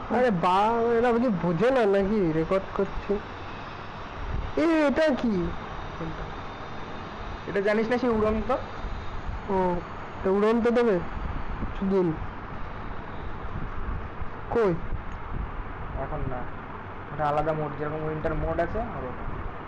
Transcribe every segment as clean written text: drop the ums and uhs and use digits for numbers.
আরে বা এরা বুঝি বোঝে না নাকি রেকর্ড করছি। এটা কি? এটা জানিস না, সে উড়ন্ত। ও উড়ন্ত দেবে সুদিন কই? এখন না, এটা আলাদা মোড, যেরকম উইন্টার মোড আছে আর ওটা।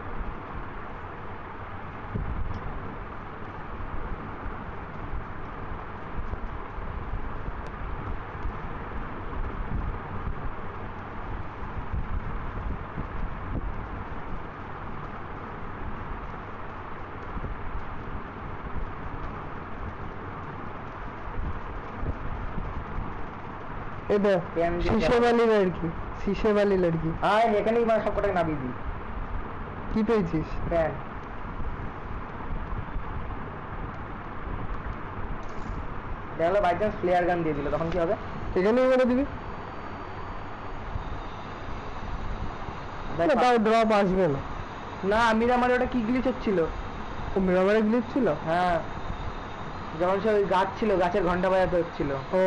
এটা शीशे वाली लड़की, शीशे वाली लड़की। हाँ এখানেই মানে সবকটাকে নামিয়ে দিই। কি পেয়েছিস? প্যান। দেখলো বাই চান্স ফ্লেয়ার গান দিয়ে দিল, তখন কি হবে? এখানেই মেরে দিবি। না তাও ড্রপ আসবে না। না মিরামারে ওটা কি গ্লিচ হচ্ছিল? ও মিরামারে গ্লিচ ছিল? হ্যাঁ, যেমন সে ওই গাছ ছিল, গাছের ঘন্টা বাজাতে হচ্ছিল। ও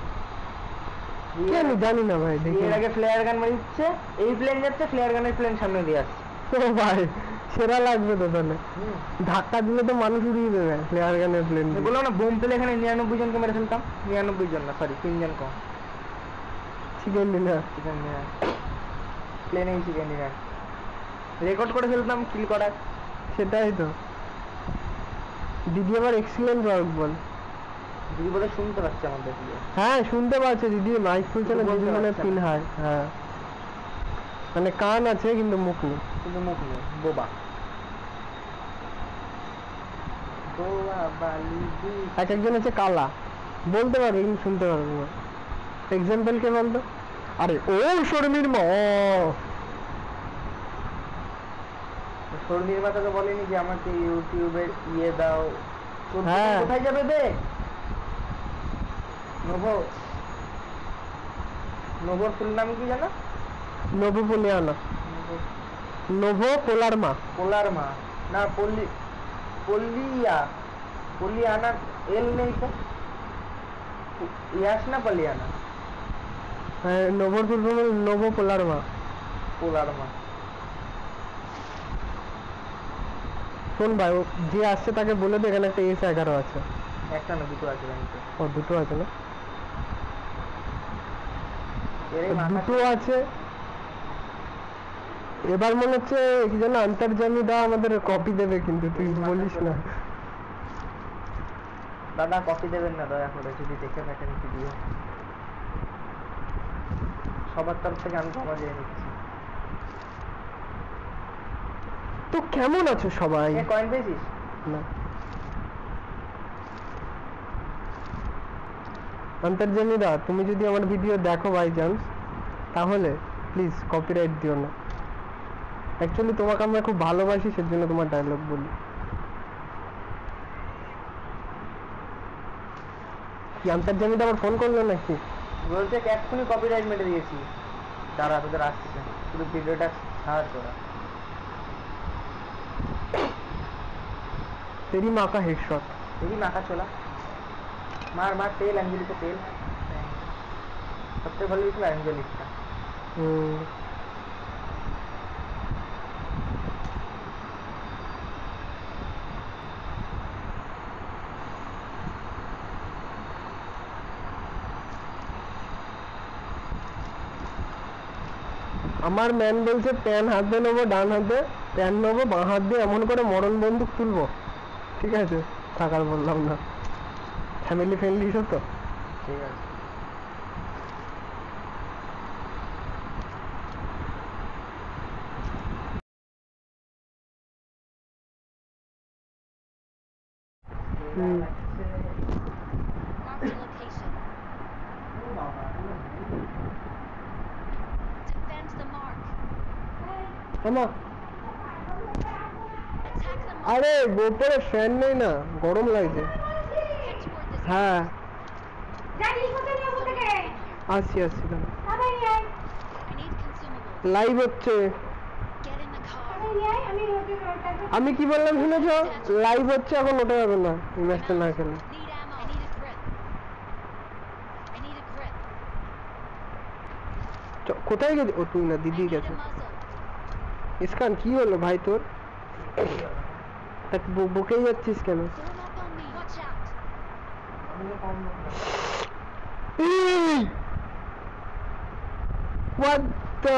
আমি জানি না ভাই। দেখি এর আগে ফ্লেয়ার গান মেরে দিচ্ছে, এই প্লেন যাচ্ছে, ফ্লেয়ার গানের প্লেন সামনে দিয়ে আসছে। ও ভাই সেরা লাগবে তো তাহলে। ধাক্কা দিলে তো মানুষ উড়িয়ে দেবে ফ্লেয়ার গানের প্লেন। বললাম না বোম পেলে এখানে 99 জনকে মেরে ফেলতাম। 99 জন না, সরি 3 জন কম। চিকেন ডিনার, চিকেন ডিনার, প্লেনেই চিকেন ডিনার রেকর্ড করে ফেলতাম কিল করার। সেটাই তো। দিদি আবার এক্সিলেন্ট ওয়ার্ক বল। দিদি বলে শুনতে পাচ্ছে আমাদের। হ্যাঁ শুনতে পাচ্ছে, দিদি মাইক খুলছে না, দিদি মানে পিন হয়। হ্যাঁ মানে কান আছে কিন্তু মুখ নেই। কিন্তু মুখ নেই, বোবা। এক একজন আছে কালা, বলতে পারবে কিন্তু শুনতে পারবে না। এক্সাম্পল কে বলতো? আরে ও শর্মির মা। শর্মির মা তোকে বলেনি যে আমাকে ইউটিউবের ইয়ে দাও? হ্যাঁ কোথায় যাবে দে? নভো, নভোর ফুল নাম কি জানো? নভো পোলিয়ানা, নভো পোলার মা। পোলার মা না, পল্লী, পল্লিয়া, পল্লিয়ানা এল নেই তো, ইয়াস না পল্লিয়ানা। হ্যাঁ নভোর ফুল ফর্ম নভো পোলার মা। পোলার মা। শোন ভাই, ও যে আসছে তাকে বলে দে এখানে একটা S11 আছে। একটা না, দুটো আছে ব্যাংকে। ও দুটো আছে না? দুটো আছে। এবার মনে হচ্ছে কি যেন আন্তর্জামি দা আমাদের কপি দেবে, কিন্তু তুই বলিস না। দাদা কপি দেবেন না দয়া করে, যদি দেখে থাকেন ভিডিও। সবার তরফ থেকে আমি ক্ষমা দিয়ে নিচ্ছি। তো কেমন আছো সবাই? কয়েন পেয়েছিস? না। আন্তর্জামি দা, তুমি যদি আমার ভিডিও দেখো বাই চান্স, তাহলে প্লিজ কপিরাইট দিও না। অ্যাকচুয়ালি তোমাকে আমরা খুব ভালোবাসি, সেজন্য তোমার ডায়লগ বলি। কি আন্তর্জামি দা আবার ফোন করলো নাকি? বলছে এক্ষুনি কপিরাইট মেরে দিয়েছি, দাঁড়া তোদের আসছে, শুধু ভিডিওটা ছাড় তোরা। तेरी माँ का हेडशॉट। तेरी माँ का चोला मार मार। तेल अंजलि को तेल, सबसे भाলো ছিল অ্যাঞ্জেলিকটা। আমার ম্যান বলছে প্যান হাত দিয়ে নেবো, ডান হাতে প্যান নেবো, বাঁ হাত দিয়ে এমন করে মরণ বন্দুক তুলবো। ঠিক আছে থাকার বললাম না, ফ্যামিলি ফ্রেন্ডলি সব তো। ঠিক আছে। আরে গোপরে ফ্যান নেই না, গরম লাগছে। হ্যাঁ আসছি আসছি, লাইভ হচ্ছে। আমি কি বললাম শুনেছ? লাইভ হচ্ছে, এখন ওঠা যাবে না এই ম্যাচটা না খেলে। কোথায় গেছে? ও তুই না, দিদি গেছে। ইসকান কি হলো ভাই তোর? তাকে বকেই যাচ্ছিস কেন? What the?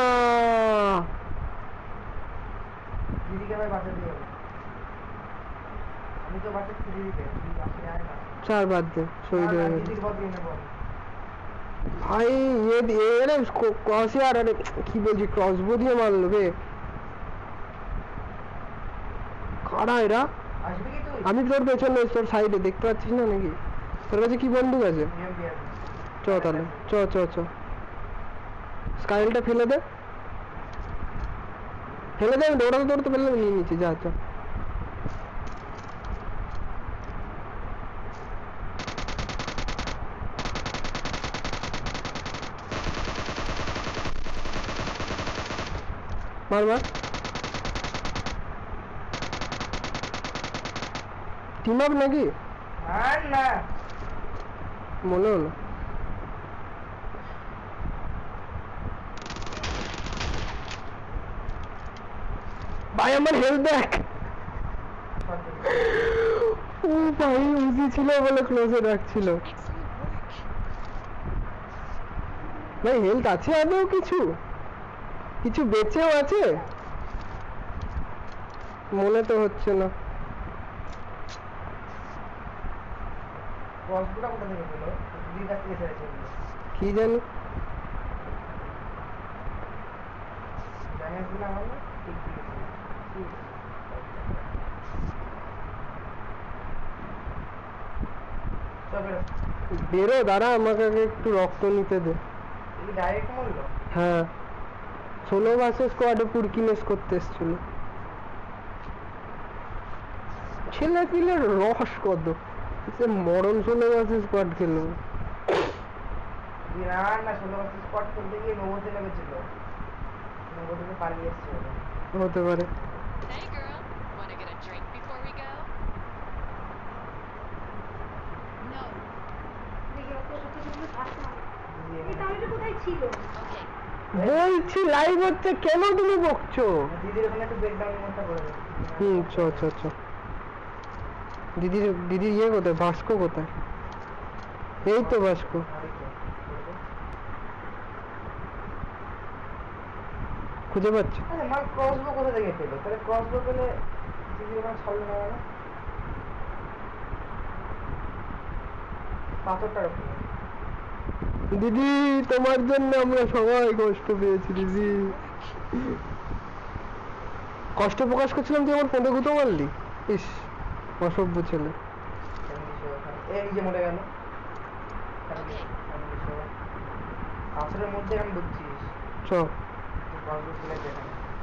দিদিকে ভাই বাসা দিয়ে যাবো। আমি তো বাসা দিদিকে বাসে আয় না। চার বাদ দে, শহীদ হয়ে গেছে। দিদির বদলে নেবো ভাই এরে কসে আর আরে কি বলছি, ক্রসবো দিয়ে মারলো বে। কারা এরা? আসবি কি তুই? আমি তোর পেছনে, তোর সাইডে দেখতে পাচ্ছিস না নাকি? তোর কাছে কি বন্দুক আছে? চ তাহলে, চ চ চ। স্কাইলটা ফেলে দে, ফেলে দে। আমি দৌড়াতে দৌড়াতে ফেলে নিয়ে নিচ্ছি, যা চ। মার মার। টিম আপ নাকি? আর না মনে হলো। ভাই আমার হেলথ ব্যাক। ও ভাই উজি ছিল বলে ক্লোজে রাখছিল। ভাই হেলথ আছে আদৌ কিছু? কিছু বেঁচেও আছে? মনে তো হচ্ছে না। ক্রসবোটা কোথা থেকে পেলো? দিদির কাছ থেকে ছেড়েছে কি জানি। জানিস না আমার ঠিক বেরো, দাঁড়া আমাকে আগে একটু রক্ত নিতে দে। ডাইরেক্ট মরলো? হ্যাঁ, 16 ভার্সেস স্কোয়াডে পুরকিনেস করতে এসেছিল। ছেলে পিলের রস কত, সে মরণ 16 ভার্সেস স্কোয়াড খেললো। না না 16 ভার্সেস স্কোয়াড খেলতে গিয়ে নবতে লেগেছিল, নবো থেকে পালিয়ে এসেছিল। হতে পারে। Hey girl, wanna get a drink before we go? No. Okay. বলছি লাইভ হচ্ছে, কেন তুমি বকছো? দিদির ওখানে একটু ব্রেকডাউন করতে পারবে। চ চ চ। দিদির ইয়ে কোথায়? ভাস্কো কোথায়? এই তো ভাস্কো। খুঁজে পাচ্ছি। আমার ক্রসবো কোথা থেকে পেলো? তাহলে ক্রসবো পেলে দিদি ওখানে ছাড়লো না কেন? পাথরটা রাখো। দিদি তোমার জন্য আমরা সবাই কষ্ট পেয়েছি দিদি। কষ্ট প্রকাশ করছিলাম, তুই আমার ফোনে গুঁতো মারলি। ইস, অসভ্য ছেলে। এ নিজে মরে গেল। পাথরের মধ্যে আমি ঢুকছিস। চ। ক্রসবো ফেলে দে।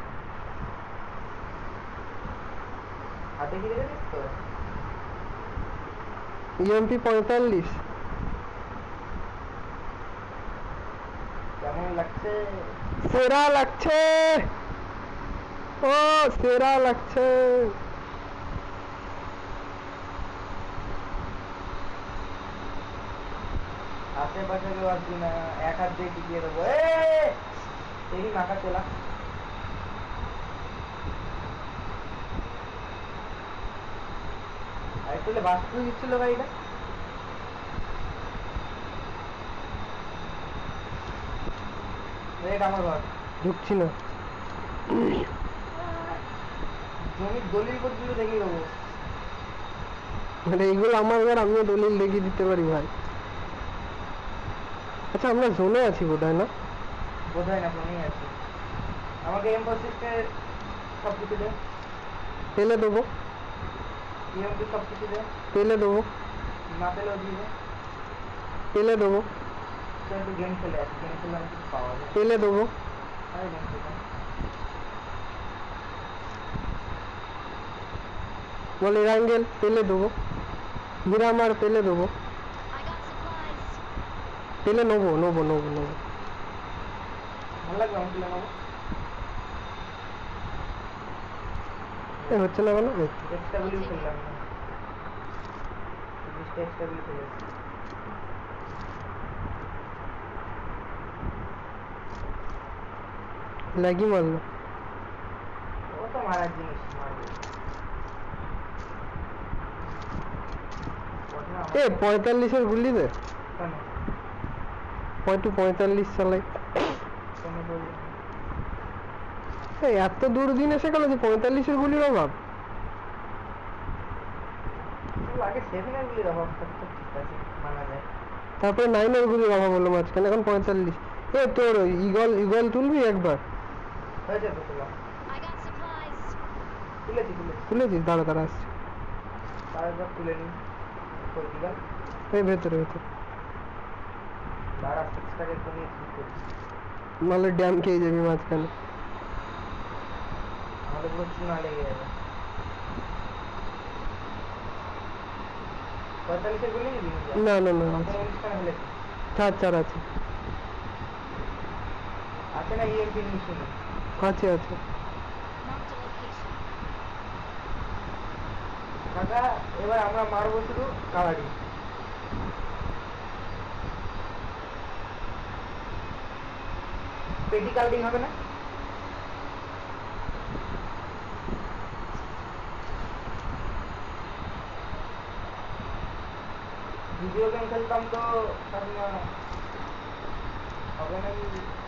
হাতে কি রেখেছিস তো? ইএমপি 45। কেমন লাগছে? সেরা লাগছে, ও সেরা লাগছে। আশেপাশে কেউ আসবি না, এক হাত দিয়ে টিকিয়ে দেবো। এই মাথা তোলা। আর একটু বাস্তু দিচ্ছিল গাড়িটা। আমার ঘর ঢুকছি না। জমির দলিল পর্যন্ত দেখিয়ে দেবো। মানে এইগুলো আমার ঘর, আমিও দলিল দেখিয়ে দিতে পারি ভাই। আচ্ছা আমরা জোনে আছি বোধহয়, না? বোধহয় না, ফোনেই আছি। আমাকে এমফোসিসের সব কিছু দে। পেলে দেবো, ইএমপি সব কিছু দে। পেলে দেবো, না পেলেও দিয়ে দে। পেলে দেবো, তো একটু গেম খেলে আসি, গেম খেলে আমি কিছু পাওয়া যায়। পেলে দেবো। আরে গেম খেলে বলে রাঙ্গেল পেলে দেবো, মিরামার পেলে দেবো। I got supplies. পেলে নেবো নেবো নেবো নেবো। ভালো লাগবে আমার খেলে নেবো। হচ্ছে না কেন? এক্সট্রা গুলি খেললাম না, এক্সট্রা গুলি খেলে ল্যাগই মারলো। ও তো মারার জিনিস মারবে। বটনা এ আমার 45-এর গুলি দে, কেন? 45 চালাই। কোনো প্রয়োজন নেই। এই এত দূর দিন এসে গেল যে 45-এর গুলির অভাব। তো আগে 7 এর গুলির অভাব থাকতো, ঠিক আছে মানা যায়। তারপরে 9-এর গুলির অভাব হলো মাঝখানে, এখন 45। এ তোর ইগল তুলবি একবার? হয়েছে তো তোলা। I got supplies. তুলেছি। তুলেছিস? দাঁড়া দাঁড়া আসছি। তারপর তুলে নিই। কই দিলাম? এই ভেতরে দাঁড়া, 6টাকে কমিয়ে 3 করি। নাহলে ড্যাম খেয়ে যাবি মাঝখানে। আমাদের পুরো চুনা লেগে যাবে। 45 এর গুলি নিবি? না না না, 19 খানা ফেলেছি। চার আছে আছে না ইএমপি নিশ্চয়? আছে। Marked a location. কাকা এবার আমরা মারবো শুধু কাবাডি। পেটি কাল্ডিং হবে না? ভিডিও গেম খেলতাম তো হবে নাকি?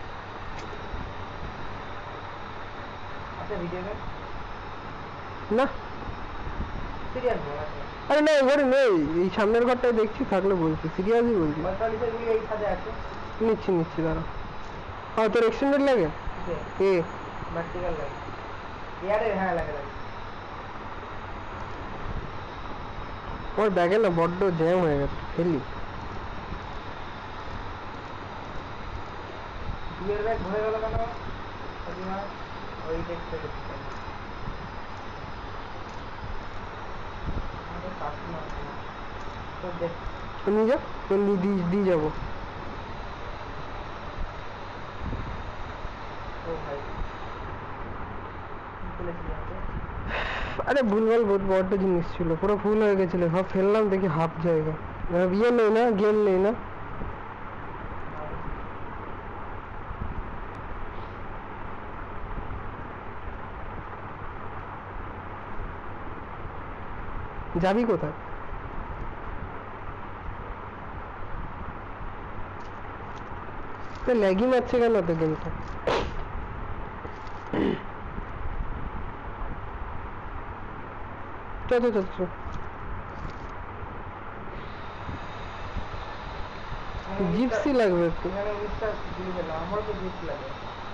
আচ্ছা ভিডিও গেম না সিরিয়াস বল আছে। আরে না, এবারে নেই, এই সামনের ঘরটায় দেখছি, থাকলে বলছি, সিরিয়াসই বলছি। 45 এর গুলি এই সাথে আছে। নিচ্ছি দাঁড়া। তোর এক্সটেন্ডেড লাগে? কিসে? এ ভার্টিক্যাল লাগে। এয়ারে হ্যাঁ লাগে। আমার ব্যাগে না বড্ড জ্যাম হয়ে গেছে, ফেলি। দুয়ের ব্যাগ ভরে গেল কেন? কাকিমা ওই দেখতে দেখতে আমাদের কাকিমা তো দেখ নিয়ে যা, তোর দিয়ে যাবো। ও ভাই কি বলেছিলি আমাকে? আরে ভুলভাল বড্ড জিনিস ছিল, পুরো ফুল হয়ে গেছিল, সব ফেললাম, দেখি হাফ জায়গা। ইয়ে নেই না, গেম নেই না। যাবি কোথায়? ল্যাগই মারছে কেন তো গেমটা? চল জিপসি লাগবে একটু। এখানে 19টা গুলি খেলাম, আমারও তো জিপসি লাগে।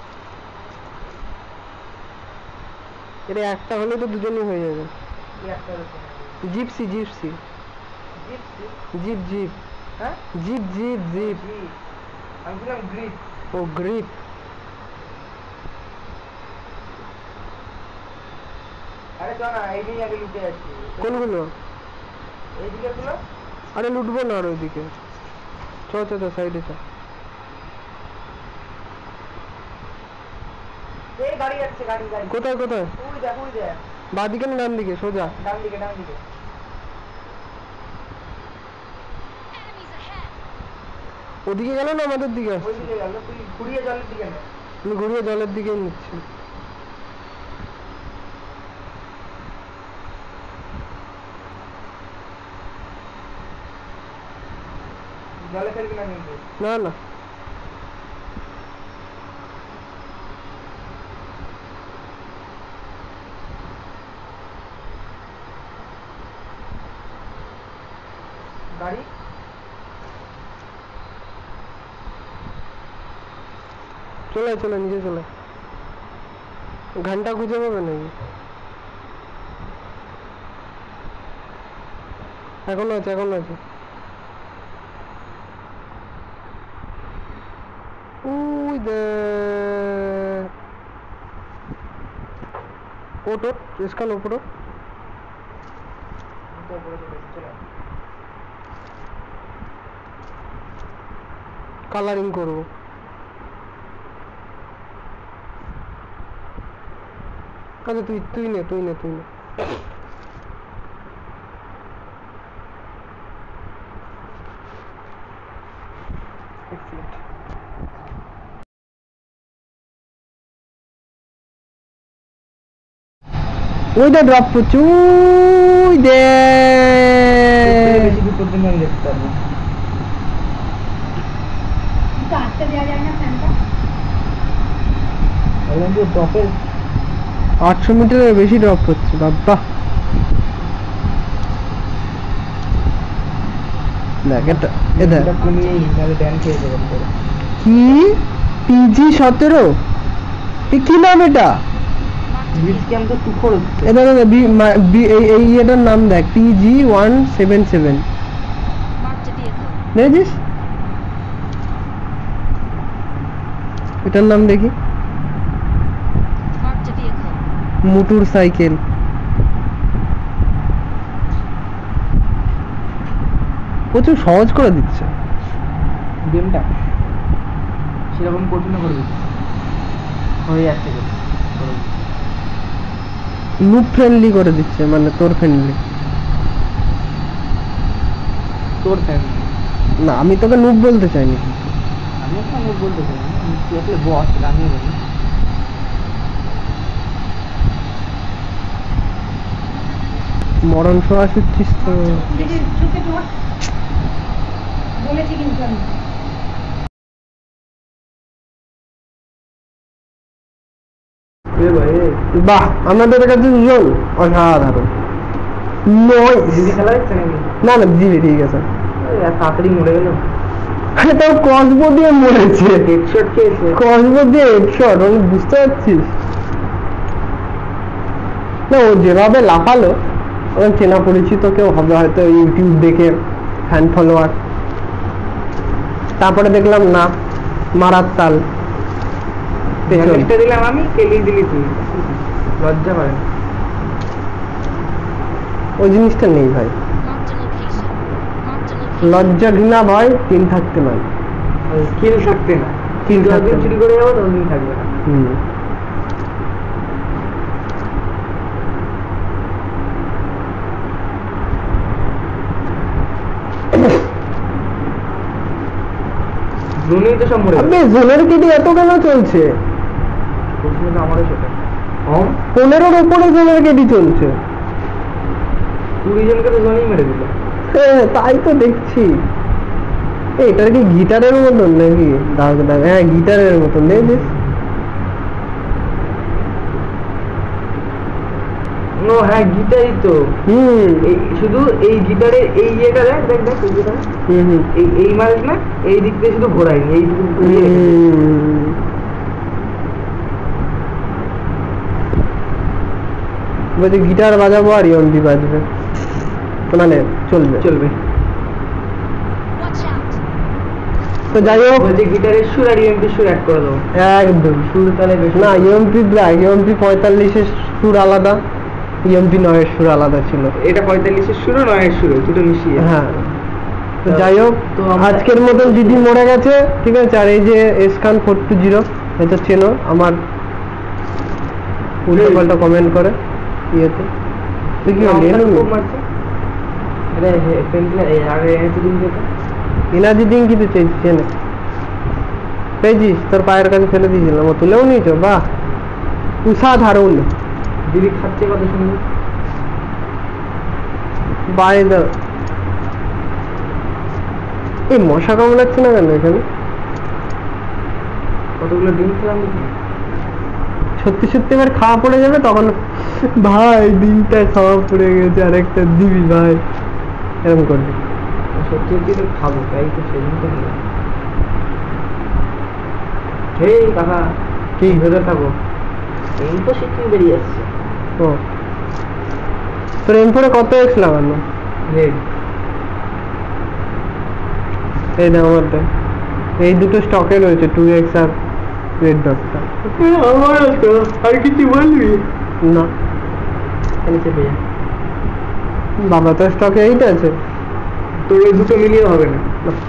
এটা একটা হলে তো দুজনই হয়ে যাবে। এই একটা হচ্ছে জিপসি জিপসি। জিপ হ্যাঁ জিপ। জিপ। আমি বললাম গ্রিপ। ও গ্রিপ। আরে চল না এই নিয়ে আগে লুটে যাচ্ছি। কোনগুলো? এইদিকে গুলো আরে লুটবো না আর ওইদিকে। চল সাইডে চল। এই গাড়ি যাচ্ছে, গাড়ি। কোথায়? ওই দেখ বাঁদিকে না ডান দিকে? সোজা ডান দিকে। Enemies ahead. ওদিকে গেল না আমাদের দিকে ওই আসছে? দিকে গেল, তুই ঘুরিয়ে জলের দিকে নে। আমি ঘুরিয়ে জলের দিকে নিচ্ছি। জলে ফেলবি না কিন্তু। না গাড়ি চলে নিজে চলে। ঘন্টা খুঁজে পাবে নাকি? এখনো আছে। ওই ওটো স্কান ওপর কালারিং করবো। আচ্ছা তুই নে। ওইটা ড্রপ করছে ওই দে বেশি দূর পর্যন্ত আমি দেখতে পারবো। কিন্তু আটটা দেওয়া যায় না ফ্যানটা? বললাম যে ড্রপের 800 মিটারের বেশি ড্রপ করছে বাবা। দেখ এটা এটা এটা কমিয়েই তাহলে ব্যান খেয়ে যাবেন করে। কি পিজি 17 এ কি নাম এটা? ব্রিজ ক্যাম্প তো তুখর হচ্ছে। এটা না এই এটার নাম দেখ পিজি 177 Marked a vehicle. দেখেছিস এটার নাম দেখি Marked a vehicle. Motorcycle. প্রচুর সহজ করে দিচ্ছে গেমটা সেরকম কঠিন করে দিচ্ছে হয়ে যাচ্ছে নুব ফ্রেন্ডলি করে দিচ্ছে মানে তোর ফ্রেন্ডলি তোর ফ্যান। না আমি তোকে নুব বলতে চাইনি আমি তো আমি বলতে চাই না, তুই আসলে বস আমি বলি। মরণ শোয়া শিখছিস তো দিদি ঢুকে ঢোক। বলেছি কিন্তু আমি। বাহ আমাদের কাছে দুজন অসাধারণ নয় দিদি খেলা হচ্ছে নাকি? না না জিবি ঠিক আছে এত তাড়াতাড়ি মরে গেল। তাও কসবো দিয়ে মরেছে হেডশট খেয়েছে। কসবো দিয়ে হেডশট আমি বুঝতে পারছিস না ও যেভাবে লাফালো ওর চেনা পরিচিত কেউ হবে হয়তো ইউটিউব দেখে ফ্যান ফলোয়ার তারপরে দেখলাম না মারার তাল পেছন ড্যামেজটা দিলাম আমি, কেলি দিলি তুই। লজ্জা করে না? ওই জিনিসটা নেই ভাই Marked a location. Marked a location. লজ্জা ঘৃণা ভয় তিন থাকতে নয় কিল থাকতে না, কিল থাকতে যতদিন না। চুরি করে যাবো ততদিন থাকবে না। হুম জোনেই তো সব মরে আবে জোনের কেটে এত কেন চলছে প্রশ্ন তো আমারও সেটা। কম 15-র উপরে জোনের কেটে চলছে 20 জনকে তো জোনেই মেরে দিল। হ্যাঁ তাই তো দেখছি এটার কি গিটারের মতন নাকি দাগ দাগ হ্যাঁ গিটারের মতন দেখছিস ও হ্যাঁ গিটারই তো। হুম এই শুধু এই গিটারের এই ইয়েটা দেখ দেখ দেখ এই যেটা হুম হুম এই মার্ক না, এই দিক দিয়ে শুধু ঘোরায়নি, এই দিক দিয়ে হুম। বলছি গিটার বাজাবো আর ইয়ন্তি বাজবে মানে চলবে চলবে। Watch out. তো যাই হোক বলছে গিটারের সুর আর ইএমপি সুর অ্যাড করে দেবো। একদম সুর তাহলে বেশি না ইএমপি ব্ল্যাক ইএমপি 45-এর সুর আলাদা ইএমপি 9-এর সুর আলাদা ছিল এটা 45-এর সুরও 9-এর সুরও দুটো মিশিয়ে। হ্যাঁ তো যাই হোক তো আমরা- আজকের মতন দিদি মরে গেছে ঠিক আছে আর এই যে এসকান 420 এটা চেনো আমার উল্টো পাল্টা কমেন্ট করে ইয়েতে তুই কি বললি আমাকে খুব মারছে। এটা পেন্সিল আগে এনেছি দিন যেটা এনার্জি দিন কিন্তু চেনে পেয়েছিস তোর পায়ের কাছে ফেলে দিয়েছিলাম ও তুলেও নিয়েছো বাহ উষাধারণ দিদি খাচ্ছে কত সুন্দর। বাই দা এই মশা কামড়াচ্ছে না কেন এখানে কতগুলো ডিম খেলাম দেখি। সত্যি সত্যি এবার খাওয়া পড়ে যাবে তখন ভাই ডিমটা খাওয়া পড়ে গেছে আরেকটা দিবি ভাই এরকম করবি সত্যি সত্যি তো খাবো, তাই তো সেদিন তো নিলাম। হেই কাকা কি ভেতরে থাকো, এই তো সিকিম বেরিয়ে আসছে। ও তোর M4 কত এক্স লাগানো রেড এই দাম আমারটা এই দুটো স্টকে রয়েছে 2x আর রেড ডটটা আমার তো আর কিছু বলবি না তাহলে চেপে যা। বাবা তো স্টকে এইটা আছে তোর ওই দুটো মিলিয়ে হবে না।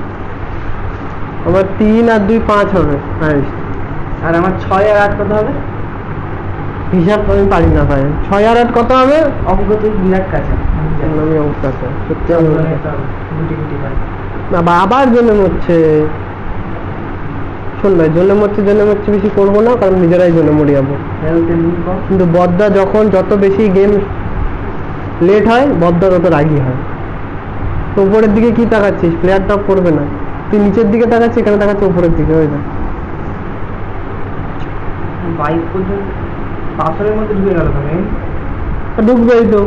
আমার 3 আর 2 5 হবে হাইস্ট আর আমার 6 আর 8 কত হবে? হিসাব আমি পারি না ভাই 6 আর 8 কত হবে অঙ্ক তুই বিরাট কাছে। আমি অবস্থা আছে সত্যি আমি গুটি গুটি পাই। না আবার জন্য হচ্ছে শোন ভাই, জন্য মরছে বেশি করবো না, কারণ নিজেরাই জন্য মরে যাবো। হেলথে নিন কম। কিন্তু বদ্দা যখন যত বেশি গেম লেট হয়, বদ্দা তত রাগি হয়। তো উপরের দিকে কি তাকাচ্ছিস? প্লেয়ার টপ করবে না, তুই নিচের দিকে তাকাচ্ছিস, এখানে তাকাচ্ছিস উপরের দিকে, ওই না বাইক পর্যন্ত পাথরের মধ্যে ঢুকে গেল তুমি। ঢুকবেই তো।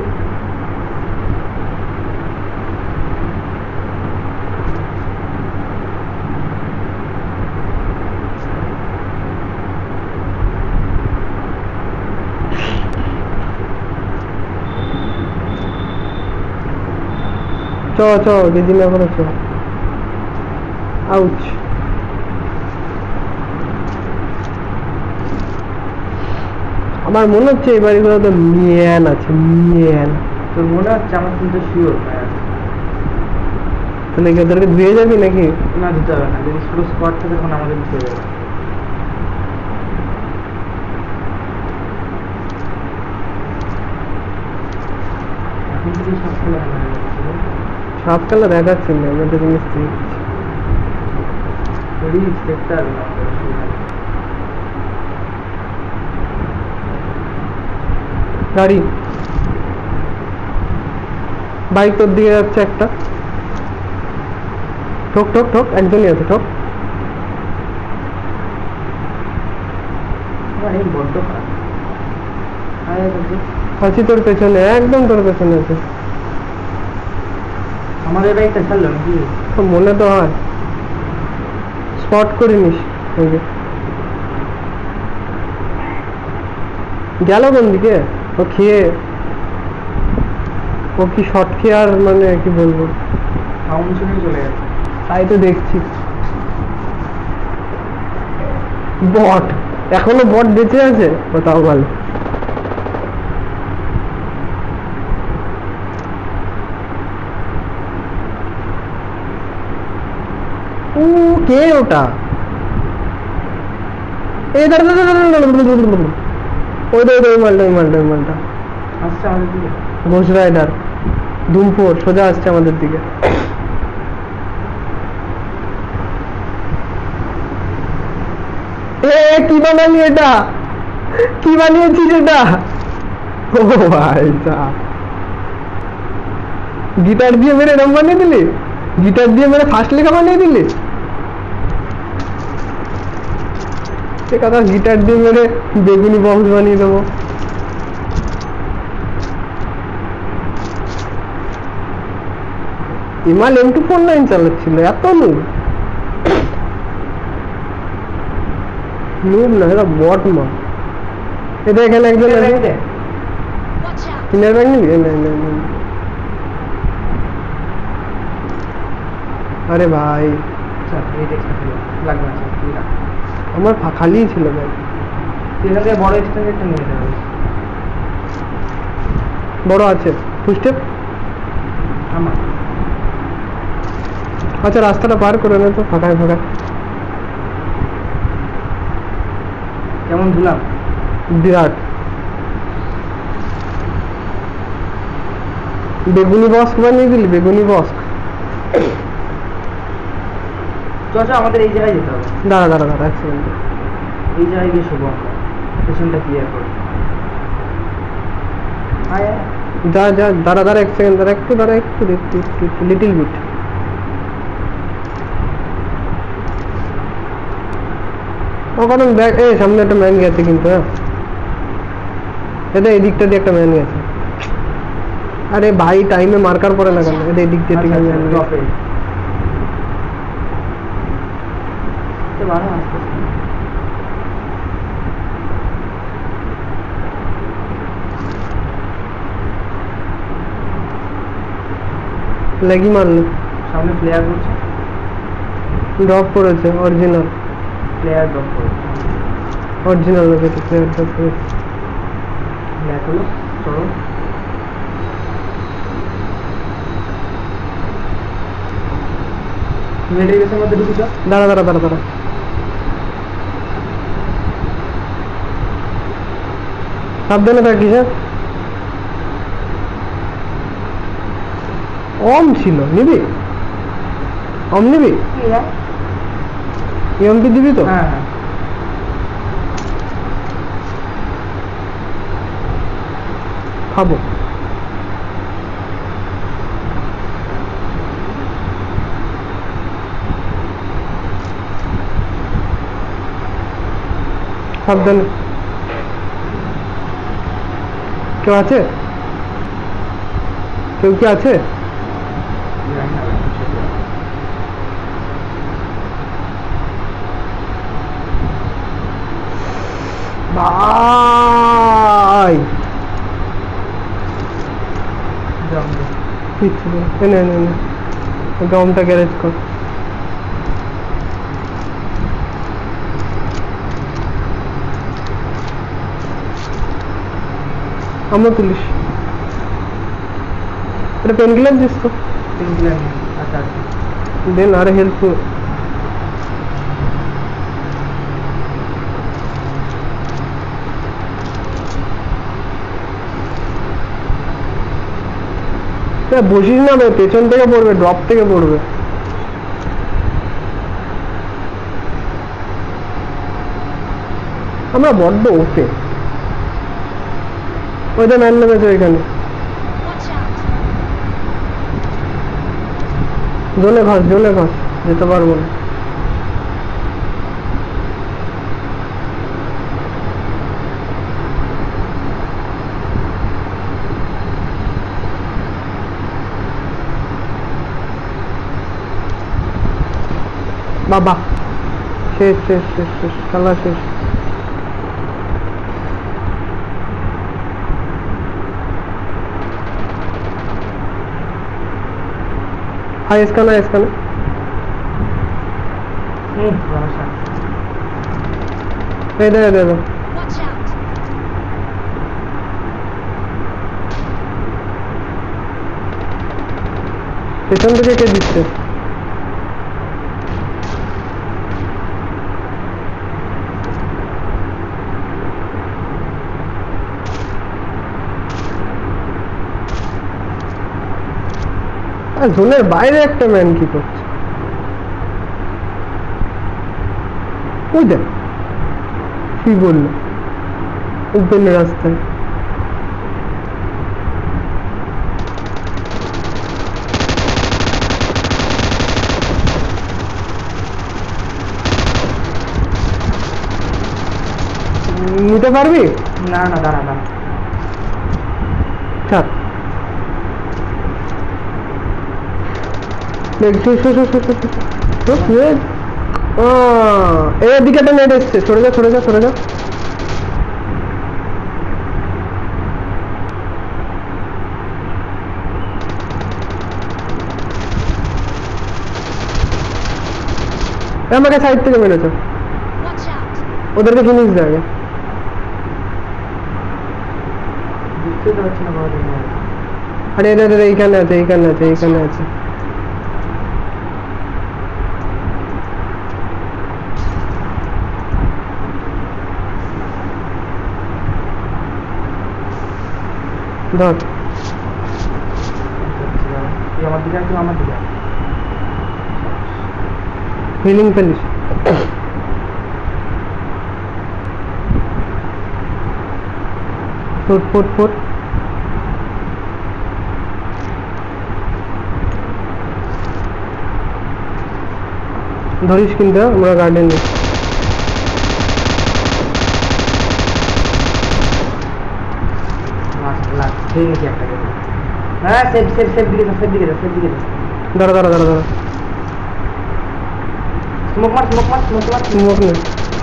চ দিদি না করে চ। আউচ। আমার মনে হচ্ছে এই বাড়িগুলোতে মিয়ান আছে, মিয়ান। তোর মনে হচ্ছে? আমার কিন্তু শিওর তাহলে কি ওদেরকে ধুয়ে যাবি নাকি? না, দিতে হবে না। যদি পুরো স্কোয়াড থাকে তখন আমাদের দিতে হবে। এখন থেকে সব খেলা সাপ কালা দেখাচ্ছে না, আমি একটা জিনিস দেখছি। রিচ দেখতে হবে না আমাদের, অসুবিধা নেই। গাড়ি, বাইক তোর দিকে যাচ্ছে একটা। ঠোক ঠোক ঠোক, একজনই আছে, ঠোক। আমার এই বড্ড খারাপ। আয় বলছি, আছি তোর পেছনে, একদম তোর পেছনে আছে। আমার এই বাইকটা ছাড়লো নাকি? তো মনে তো হয়, স্পট করিনিস। ওই যে গেল কোন দিকে? ও খেয়ে, ও কি শর্ট খেয়ে আর মানে কি বলবো, সাউন্ড শুনেই চলে গেছে। তাই তো দেখছি। বট, এখনো বট বেঁচে আছে, ও তাও ভালো। কে ওটা? এই দাঁড়া, ওই মালটা আসছে আমাদের দিকে। ঘোষ রাইডার ধুমপুর সোজা আসছে আমাদের দিকে। কি বানালি এটা? কি বানিয়েছিস এটা? ও ভাই, গিটার দিয়ে মেরে এরম বানিয়ে দিলি? গিটার দিয়ে মেরে ফার্স্ট লেখা বানিয়ে দিলি? সে কথা, গিটার দিয়ে মেরে বেগুনি বক্স বানিয়ে দেবো। ইমাল M249 চালাচ্ছিল, এত নুব না, এটা বট মা। এটা এখানে একজন আছে। Watch out! কিনার ব্যাগ নিবি? আরে ভাই, আচ্ছা, এই দেখতে লাগবে না, তুই রাখ। আমার খালি ছিল ব্যাগ। তুই এখান থেকে বড় এক্সটেন্ডেডটা নিয়ে যাবে। বড় আছে, ফুস্টেপ। আমার আচ্ছা, রাস্তাটা পার করে নে তো, ফাঁকায় ফাঁকায়। কেমন ধুলাম? বিরাট। বেগুনি বস্ক বানিয়ে দিলি, বেগুনি বস্ক। চল আমাদের এই জায়গায় যেতে হবে। দাঁড়া, এক সেকেন্ড। এই জায়গায় গিয়ে শুভ আমরা পেছনটা ক্লিয়ার করবো। আয় আয়। যা, দাঁড়া এক সেকেন্ড, একটু লিটিল বিট। ও কারণ ব্যাগ, সামনে একটা ম্যান গেছে কিন্তু। হ্যাঁ, এটা এদিকটা দিয়ে একটা ম্যান গেছে। আরে ভাই, টাইমে মার্কার পরে না কেন? এটা এদিক দিয়ে আচ্ছা, ম্যান গেছে। ড্রপে। বাড়া আস্তে আস্তে। লেগি মারলো, সামনে প্লেয়ার করছে। ড্রপ করেছে, অরিজিনাল প্লেয়ার ড্রপ করেছে। লোকেতে প্লেয়ার ড্রপ করেছে। ব্যাক হলো, চলো। মেডিকেশনের মধ্যে ঢুকেছ? দাঁড়া। সাবধানে থাকিস। হ্যাঁ, অম ছিল, নিবি? অম নিবি? ইএমপি দিবি তো? হ্যাঁ হ্যাঁ খাবো। সাবধানে। কেউ আছে? কেউ কি আছে? জানি না ভাই, সেটা। ভাই জম দে। কিচ্ছু নেই। এনে এনে এনে গমটা গ্যারেজ কর। আমরা তুলিস। এটা পেন কিলার দিস তো? পেনকিলার নেই। আচ্ছা আচ্ছা দেন আরে হেল্প। বসিস না ভাই, পেছন থেকে পড়বে, ড্রপ থেকে পড়বে। আমরা বড্ড ওপে। ওইটা ম্যান নেমেছে ওইখানে। Watch out! জোনে ঘাস, জোনে ঘাস, যেতে পারবো না। বাবা শেষ শেষ শেষ শেষ, খেলা শেষ। हाय इसका ना इसका ना সমস্যা इधर इधर इधर Watch out! পেছন থেকে কে দিচ্ছে? জোনের বাইরে একটা ম্যান কি করছে? ওই দেখ কি বললো, ওপেন রাস্তায়। নিতে পারবি? না না দাঁড়া দাঁড়া ছাড়। এর দিকে একটা নেট এসছে, সরে যা সরে যা সরে যা। আমাকে সাইড থেকে মেরেছে। Watch out! ওদেরকে জিনিস দেয় আগে। বুঝতে তো পারছি না বাবা তুমি আরে এদের এইখানে আছে, এইখানে আছে, এইখানে আছে। ধর তুই আমার দিকে তুই আমার দিকে হিলিং ফেলিস। ফুট ফুট ফুট ধরিস কিন্তু আমরা গার্ডেনে। খেয়ে নিয়েছি একটা করে হ্যাঁ সেফ সেফ সেফ দিকে সেফ দিকে সেফ দিকে দাঁড়া দাঁড়া দাঁড়া দাঁড়া, স্মোক মার স্মোক মার স্মোক মার স্মোক নেই।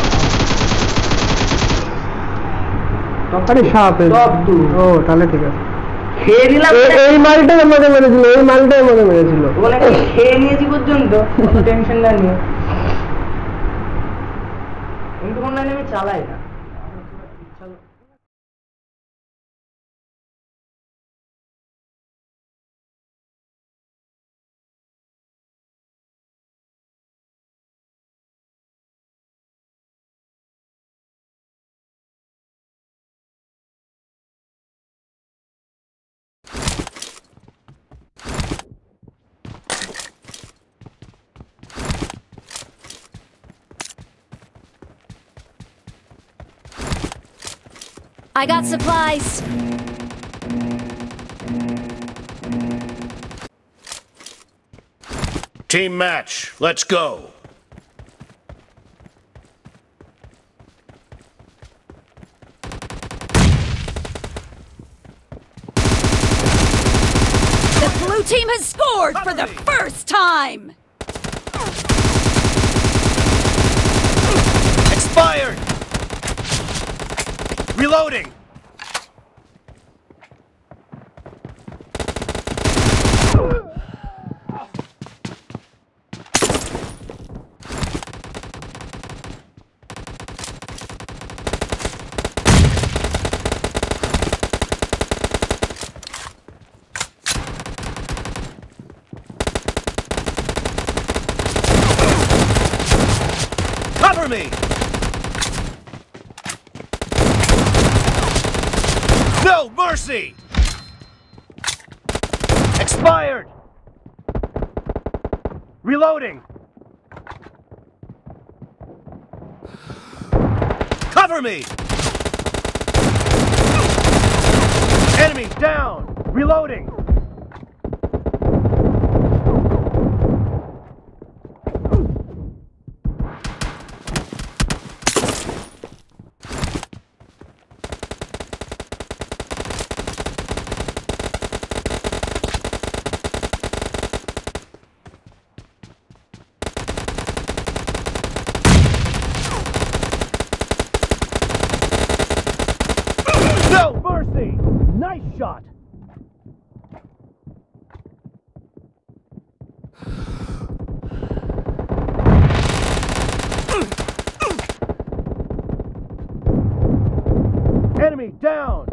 আরে সাপ সব তুই ও তাহলে ঠিক আছে। খেয়ে নিলাম এই মালটাই আমাকে মেরেছিল, এই মালটাই আমাকে মেরেছিল। বলে খেয়ে নিয়েছি পর্যন্ত অত টেনশন না নিয়ে কিন্তু কোন আমি চালাই না I got supplies. Team match, let's go. The blue team has scored for the first time. Expired! Reloading! Cover me! No mercy! Expired! Reloading! Cover me! Enemy down! Reloading! No mercy! Nice shot! Enemy down!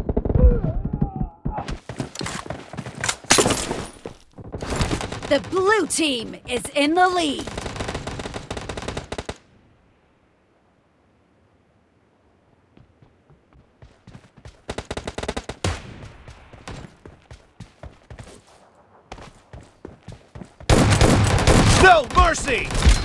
The blue team is in the lead. No mercy!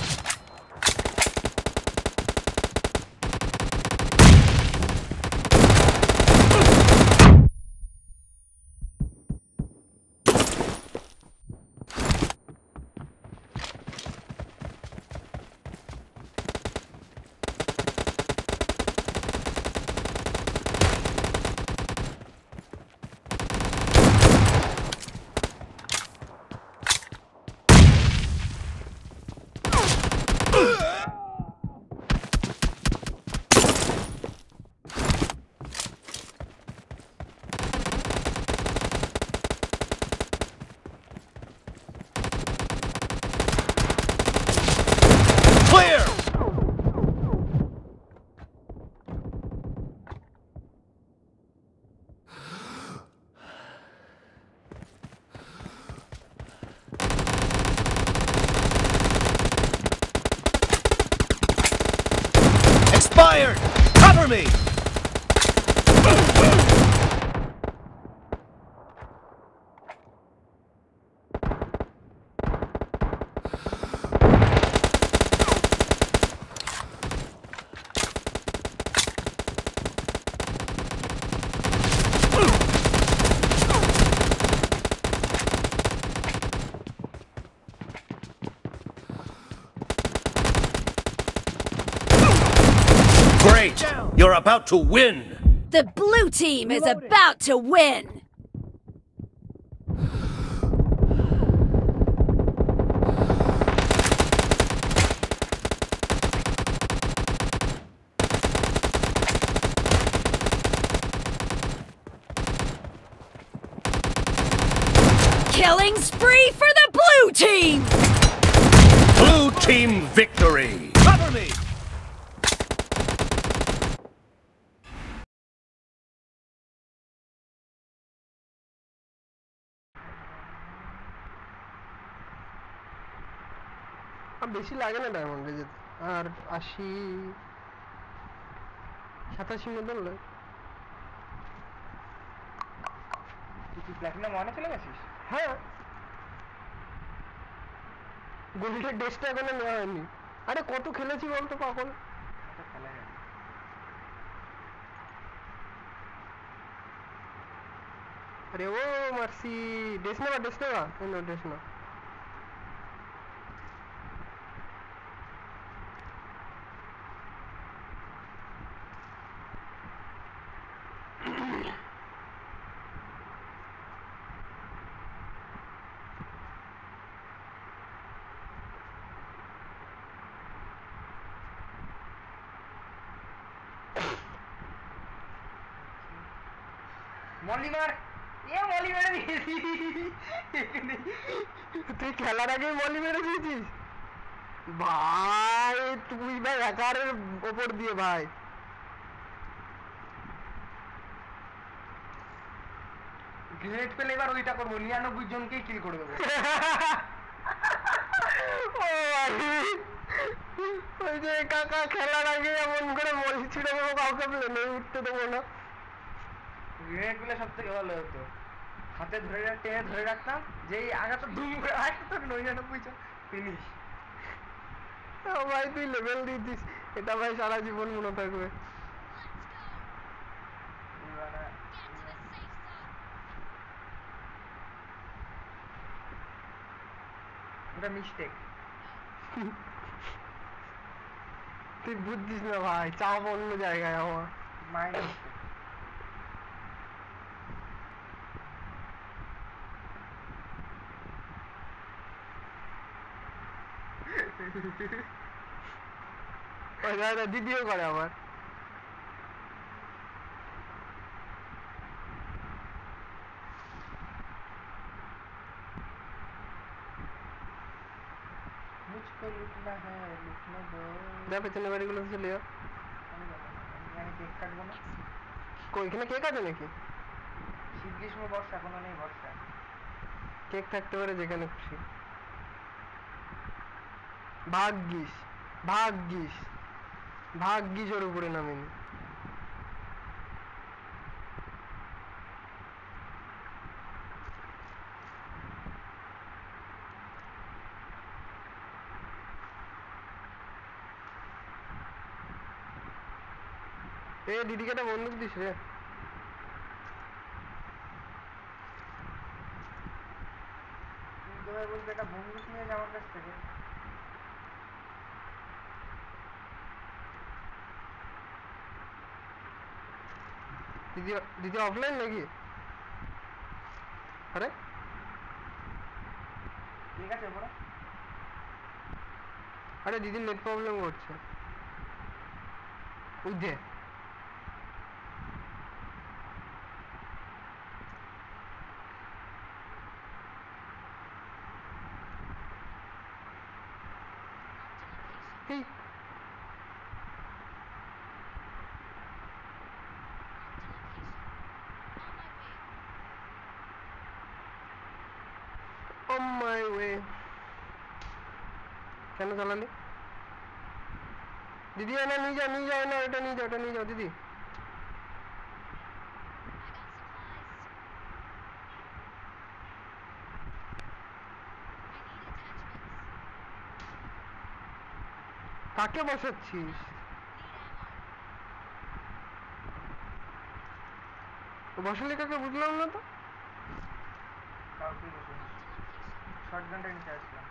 Clear! Expired! Cover me! Great! You're about to win! The blue team is about to win. Killing spree for the blue team! Blue team victory! Cover me! আর বেশি লাগে না ডায়মন্ডে যেতে, আর 87 মতন লাগে। তুই platinum 1 এ চলে গেছিস? হ্যাঁ, গোল্ডের ডেস্কটা এখনো নেওয়া হয়নি। আরে কত খেলেছি বলতো পাগল। এটা খেলা যায়। अरे वो मर्सी डेस्ना नो डेस्ना মলি মার এ মলি মেরে দিয়েছি তুই খেলার আগে মলি মেরে দিয়েছিস ভাই তুই ভাই একারের ওপর দিয়ে ভাই গ্রেনেড পেলে এবার ওইটা করবো 99 জনকেই কিল করে দেবো ও ভাই ওই যে কাকা খেলার আগে এমন করে মলি ছিঁড়ে দেবো কাউকে প্লেনে উঠতে দেবো না গ্রেনেড পেলে সব থেকে ভালো হতো হাতে টেনে ধরে রাখতাম যেই আগাটা ধুম করে আসতো 99 জন ফিনিশ ভাই তুই লেভেল দিয়েছিস এটা ভাই সারা জীবন মনে থাকবে ওটা মিস্টেক তুই বুঝছিস না ভাই চাপ অন্য জায়গায় আমার মাইনাস ওই দাদা দিদিও করে আবার मुझको लुटना है लुटने दो যা পেছনে বাড়িগুলো চলে যাও আমি কেক কাটবো না ওইখানে কেক আছে নাকি শীত গ্রীষ্ম বর্ষা কোনো নেই বর্ষা কেক থাকতে পারে যেখানে খুশি ভাগ্যিস ভাগ্যিস ভাগ্যিস ওর উপরে নামেনি এ দিদিকে একটা বন্দুক দিস রে তুমি বলবে একটা বন্দুক নিয়ে যাওয়ার কাছ থেকে দিদি দিদি অফলাইন নাকি আরে ঠিক আছে বড় আরে দিদির নেট প্রবলেম করছে বুঝছে এই on my way কেন চালালি দিদি না নিয়ে যাও না ওটা নিয়ে যাও দিদি কাকে বসাচ্ছিস বসালি কাকে বুঝলাম না তো কাউকে বসে শটগানটা নিতে আসলাম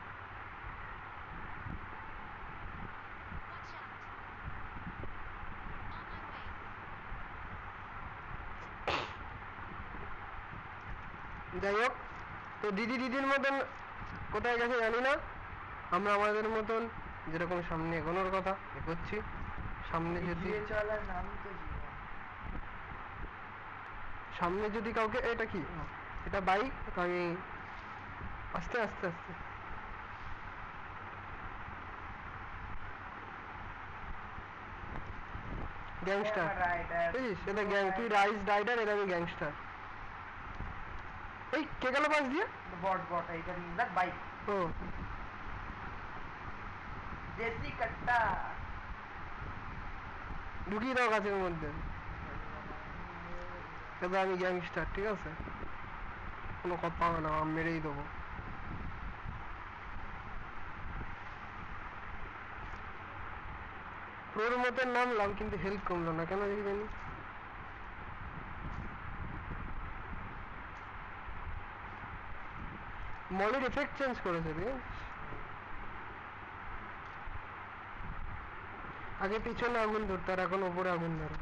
যাই হোক তো দিদির মতন কোথায় গেছে জানি না আমরা আমাদের মতন যেরকম সামনে এগোনোর কথা এগোচ্ছি সামনে যদি চলার নাম তো জীবন সামনে যদি কাউকে এটা কি এটা বাইক আমি আস্তে আস্তে গ্যাংস্টার বুঝিস এটা গ্যাং তুই রাইডার এটা আমি গ্যাংস্টার এই কে গেল পাশ দিয়ে বট এইটা দেখ বাইক ও দেশি কাট্টা ঢুকিয়ে দাও গাছের মধ্যে এটা আমি গ্যাংস্টার ঠিক আছে কোনো কথা হবে না আমি মেরেই দেবো প্রোর মতন নামলাম কিন্তু হেল্প কমলো না কেন দেখি জানি মলের এফেক্ট চেঞ্জ করেছে রে। আগে পিছনে আগুন ধরতো আর এখন উপরে আগুন ধরে।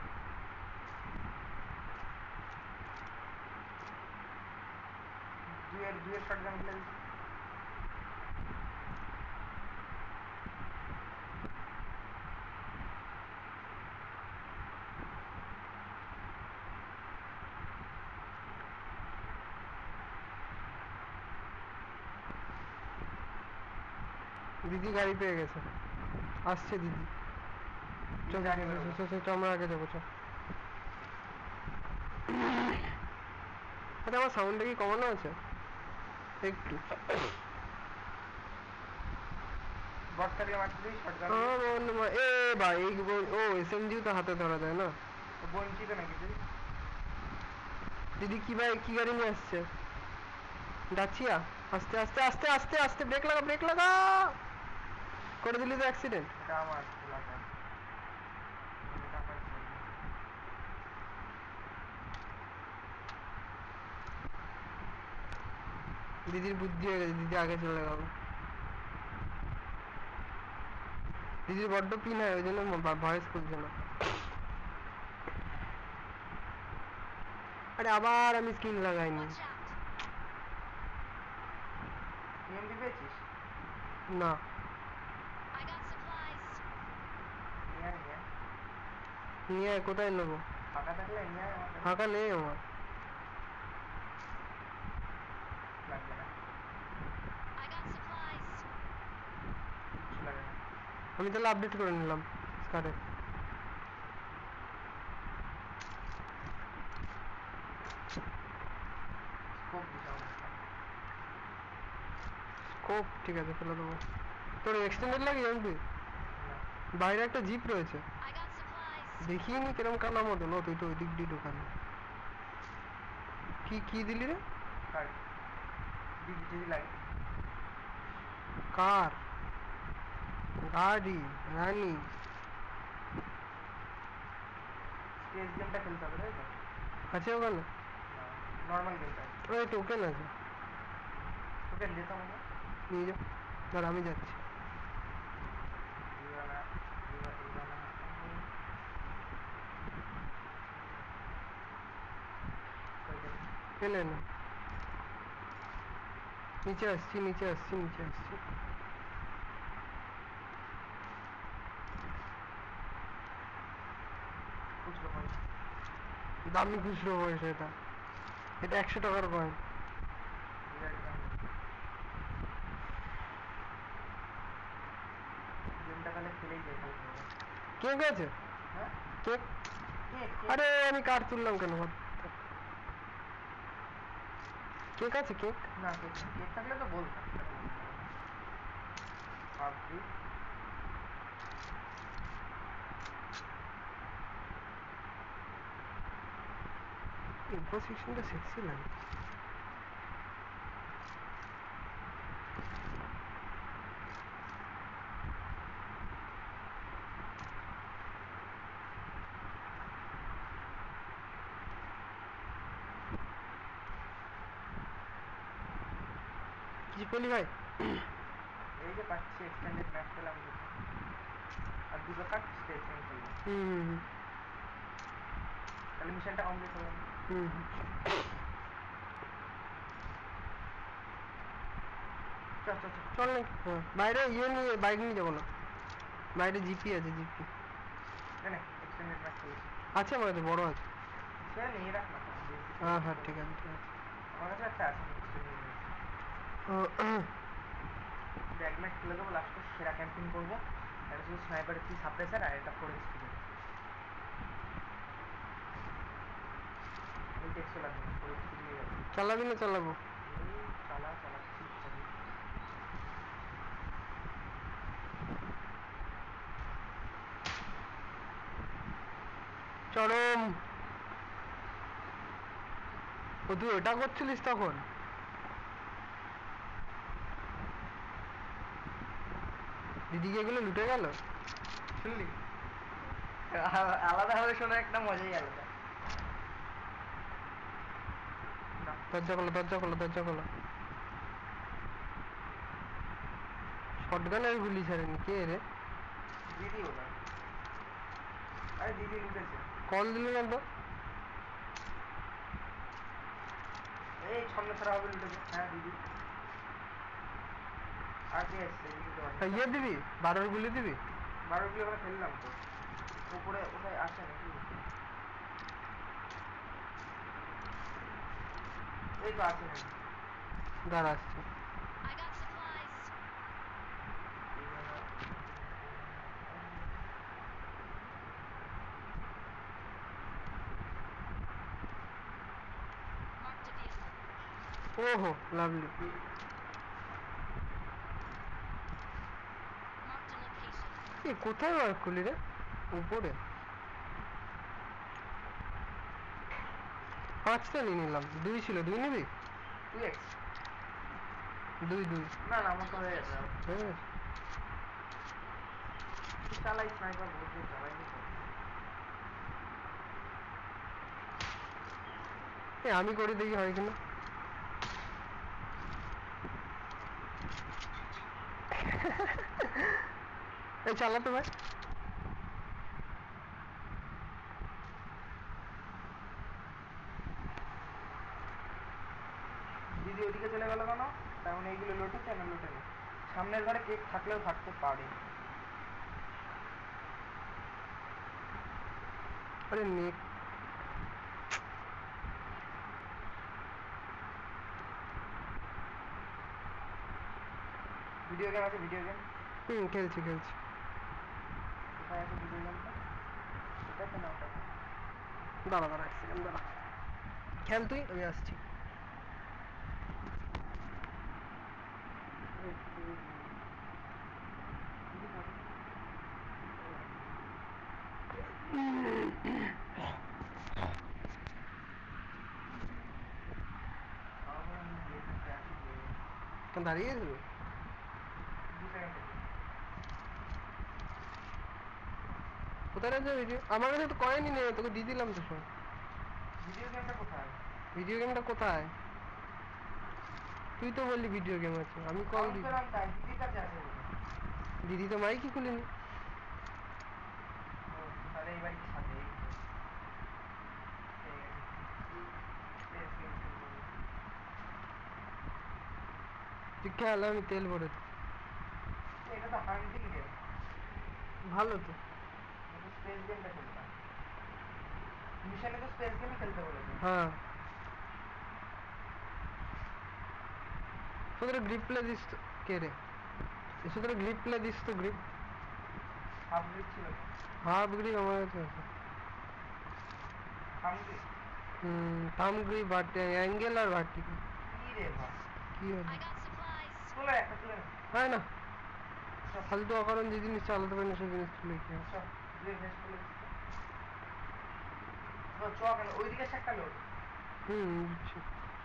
দুয়ের শটগান ফেলে দিচ্ছি। দিদি গাড়ি পেয়ে গেছে, আসছে দিদি। চল গাড়ি বেরোবো। আমরা আগে যাবো চল। আচ্ছা আমার সাউন্ডটা কি কমানো আছে একটু? বটটাকে মারতে দিই শটগান। এ ভাই ও এসএমজি তো হাতে ধরা যায় না। বঞ্চিত নাকি তুই? দিদি কি ভাই কি গাড়ি নিয়ে আসছে? ডাচিয়া। আস্তে আস্তে আস্তে আস্তে আস্তে ব্রেক লাগা করে দিলি তো অ্যাক্সিডেন্ট। এটা আমার এলাকা। এটা আমার ছেলে। দিদির বুদ্ধি হয়ে গেছে, দিদি আগে চলে গেল। দিদির বড্ড পিন হয় ওই জন্য ভয়েস খুলছে না। আরে আবার আমি স্কিন লাগাইনি। Watch out! EMP পেয়েছিস? না I got supplies. নিয়ে আয়, নিয়ে আয়। নিয়ে আয়, কোথায় নেবো? ফাঁকা থাকলে নিয়ে আয় আমার কাছে। ফাঁকা নেই আমার। লাগবে না, I got supplies. কিচ্ছু লাগে না। আমি তাহলে আপডেট করে নিলাম স্কারে। স্কোপ দিস আমার কাছে। স্কোপ ঠিক আছে ফেলে দেবো। তোর এক্সটেন্ডেড লাগে জানবি? না, বাইরে একটা জিপ রয়েছে, I got supplies. দেখিনি কিরম কানা মতো। নো তুই তো ওই দিক দিয়ে ঢোকানি। কি দিলি রে? কার? দিদি লাগে। কার? গাড়ি রানি। স্পেস গেমটা খেলতে হবে, তাই তো? আছে ওখানে? নর্মাল গেমটা। ওই টোকেন আছে, টোকেন দিতাম না। নিয়ে যা। ধর আমি যাচ্ছি। দিওয়ানা, দিওয়ানা। এনে নে। নিচে আসছি। খুচরো পয়সা। দামি খুচরো পয়সা এটা। এটা 100 টাকার কয়েন। গেমটা তাহলে খেলেই যাই কালকে। কেক আছে? হ্যাঁ? কেক? কেক, আরে আমি কার তুললাম কেন? কেক আছে কেক? না, কেক থাকলে তো বলতাম। পাবজি। ইনফো সেকশনটা সেক্সি লাগে। কি পেলি ভাই? এই যে পাচ্ছি এক্সটেন্ডেড ম্যাচ পেলাম দুটো। আর দুটো কাট স্টেজ চেঞ্জ করলাম। তাহলে মিশনটা কমপ্লিট হলো না। চল চল চল। চল নাকি? হ্যাঁ বাইরে ইয়ে নিয়ে বাইক নিয়ে যাবো না, বাইরে জিপি আছে জিপি না এক্সটেন্ডেড ম্যাচ করেছি। আছে আমার কাছে, বড় আছে। সে নিয়ে রাখ না। হ্যাঁ হ্যাঁ ঠিক আছে ঠিক আছে। আমার কাছে একটা আছে এক্সটেন্ডেড ম্যাচ। ব্যাগ ম্যাচ খুলে দেবো, লাস্টে সেরা ক্যাম্পিং করবো। এটা শুধু স্নাইপারের কি সাপ্রেসার আর এটা ফোরেন্স স্পিড। এই টেক্সও লাগবে না, ফোরেন্স স্পিড নিয়ে যাবে। চালাবি না? চালাবো। চালাচ্ছি সবই। চরম। ও তুই ওটা করছিলিস তখন? দিদিকে এগুলো লুটে গেল? শুনলি? আলাদা ভাবে শোনার একটা মজাই আলাদা। দরজা খোলো। শটগানের গুলি ছাড়েনি কে রে? দিদি ওরা, আরে দিদি লুটেছে। কল দিল না তো? এই সামনে ছাড়া হবে লুটেছে। হ্যাঁ দিদি। আর কে আসছে? দিদি তো তা ইয়ে দিবি 12 গুলি দিবি? 12 গুলো ওখানে ফেললাম তো। উপরে ওখানে আসে নাকি? এই তো আছে নাকি? দাঁড়া আসছে। I got supplies. Marked a vehicle. ওহো লাভলি। Marked a location. এ কোথায় মার্ক করলি রে? উপরে 5টা নিয়ে নিলাম, 2 ছিল, 2 নিবি? 2x 2 না না আমার তো হয়ে গেছে। হ্যাঁ চালাই স্নাইপার বুঝে চালাই তো। এ আমি করে দেখি হয় কিনা। এই চালাতে ভাই। দিদি ওদিকে চলে গেল কেন? তার মানে এইগুলো লোটেছে না লোটেনি। সামনের ঘরে কেক থাকলেও থাকতে পারে। আরে নেক ভিডিও গেম আছে, ভিডিও গেম খেলছি। কোথায় আছে ভিডিও গেমটা? এটা তো না ওটা। দাঁড়া 1 সেকেন্ড দাঁড়া। খেল তুই, আমি আসছি। দাঁড়িয়ে যাবে কোথায় রাখবে ভিডিও? আমার কাছে তো কয়েনই নেই, তোকে দিয়ে দিলাম তো সব। ভিডিও গেমটা কোথায়? ভিডিও গেমটা কোথায়? তুই তো বললি ভিডিও গেম আছে, আমি কল দিই। দিদির কাছে আছে বলে। দিদি তো মাইকই খুলিনি। তাহলে এইবার ছাদে তুই খেয়াল, আমি তেল ভরে দিই। এটা তো হান্টিং গেম। ভালো তো। স্পেস গেমটা খেলতাম। মিশনে তো স্পেস গেমই খেলতে বলেছে। হ্যাঁ সুতরাং গ্রিপ প্লে দিস তো কে রে? সুতরাং গ্রিপ প্লে দিস তো গ্রিপ। হাফ গ্রিপ ছিল। হাফ গ্রিপ আমার কাছে আছে। থাম গ্রিপ থাম গ্রিপ অ্যাঙ্গেল আর ভার্টিক্যাল। কি রে ভাই? কি I হলো? got supplies. তুলে একটা তুলে নে। হয় না ফালতু অকারণ যে জিনিস চালাতে পারি না সেই জিনিস তুলে কি হয়? চল দুই ভেস্ট তুলে চ কেন ওইদিকে একটা লোড বুঝছি।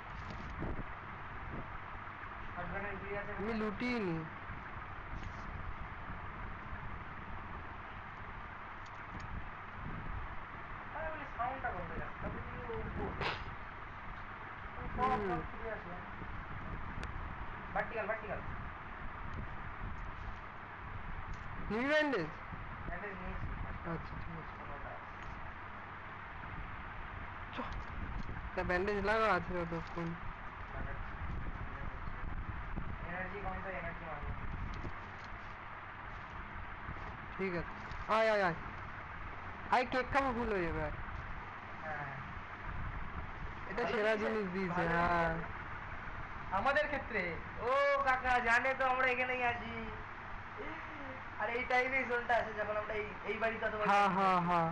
শটগানের গুলি আছে। আমি লুটিয়ে নি। আরে বলি সাউন্ডটা করতে যাচ্ছে তবে কি ও সব ফিরে আসে। ভার্টিক্যাল নিবি ব্যান্ডেজ? ব্যান্ডেজ নিয়েছি। আচ্ছা ঠিক আছে। কোনোটা তা ব্যান্ডেজ লাগা আছে ততক্ষণ। এনার্জি কম তো এনার্জি মারবো। ঠিক আছে আয় আয় কেক খাবো, ভুল হয়ে যাবে। হ্যাঁ এটা সেরা জিনিস দিয়েছে। হ্যাঁ আমাদের ক্ষেত্রে ও কাকা জানে তো আমরা এখানেই আছি। আর এই টাইমে জোনটা আছে যখন আমরা এই বাড়িতে অথবা হ্যাঁ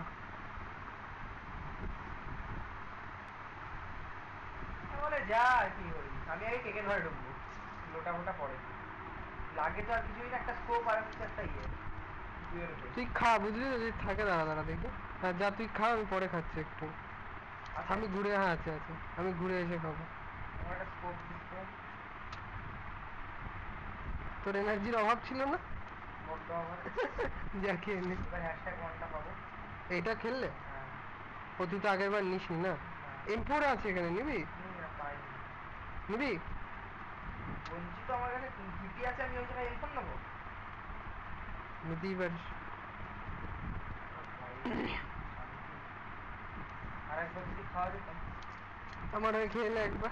বলে যা আর কি করি, আমি আগে কেকের ঘরে ঢুকবো, লোটা মোটা পরে লাগে তো আর কিছুই না, একটা স্কোপ আর একটা ইয়ে দুয়ের উপরে। তুই খা, বুঝলি তো? যদি থাকে দাঁড়া দেখি। হ্যাঁ যা তুই খা, আমি পরে খাচ্ছি একটু। আচ্ছা, আমি ঘুরে আছে আমি ঘুরে এসে খাবো। আমার একটা স্কোপ দিতে তোর এনার্জির অভাব ছিল না? বড্ড আমার যা খেয়ে নে। এবার হ্যাশট্যাগ ওয়ানটা পাবো। এটা খেললে হ্যাঁ ও, তুই তো আগের বার নিসনি না? M4 আছে এখানে, নিবি? পাইনি নিবি? বঞ্চিত আমার কাছে জিপি আছে, আমি ওই জায়গায় এমফোন নেবো। নিতেই পারিস। আর একবার যদি খাওয়া যেত আমার হয়ে খেয়ে নে একবার।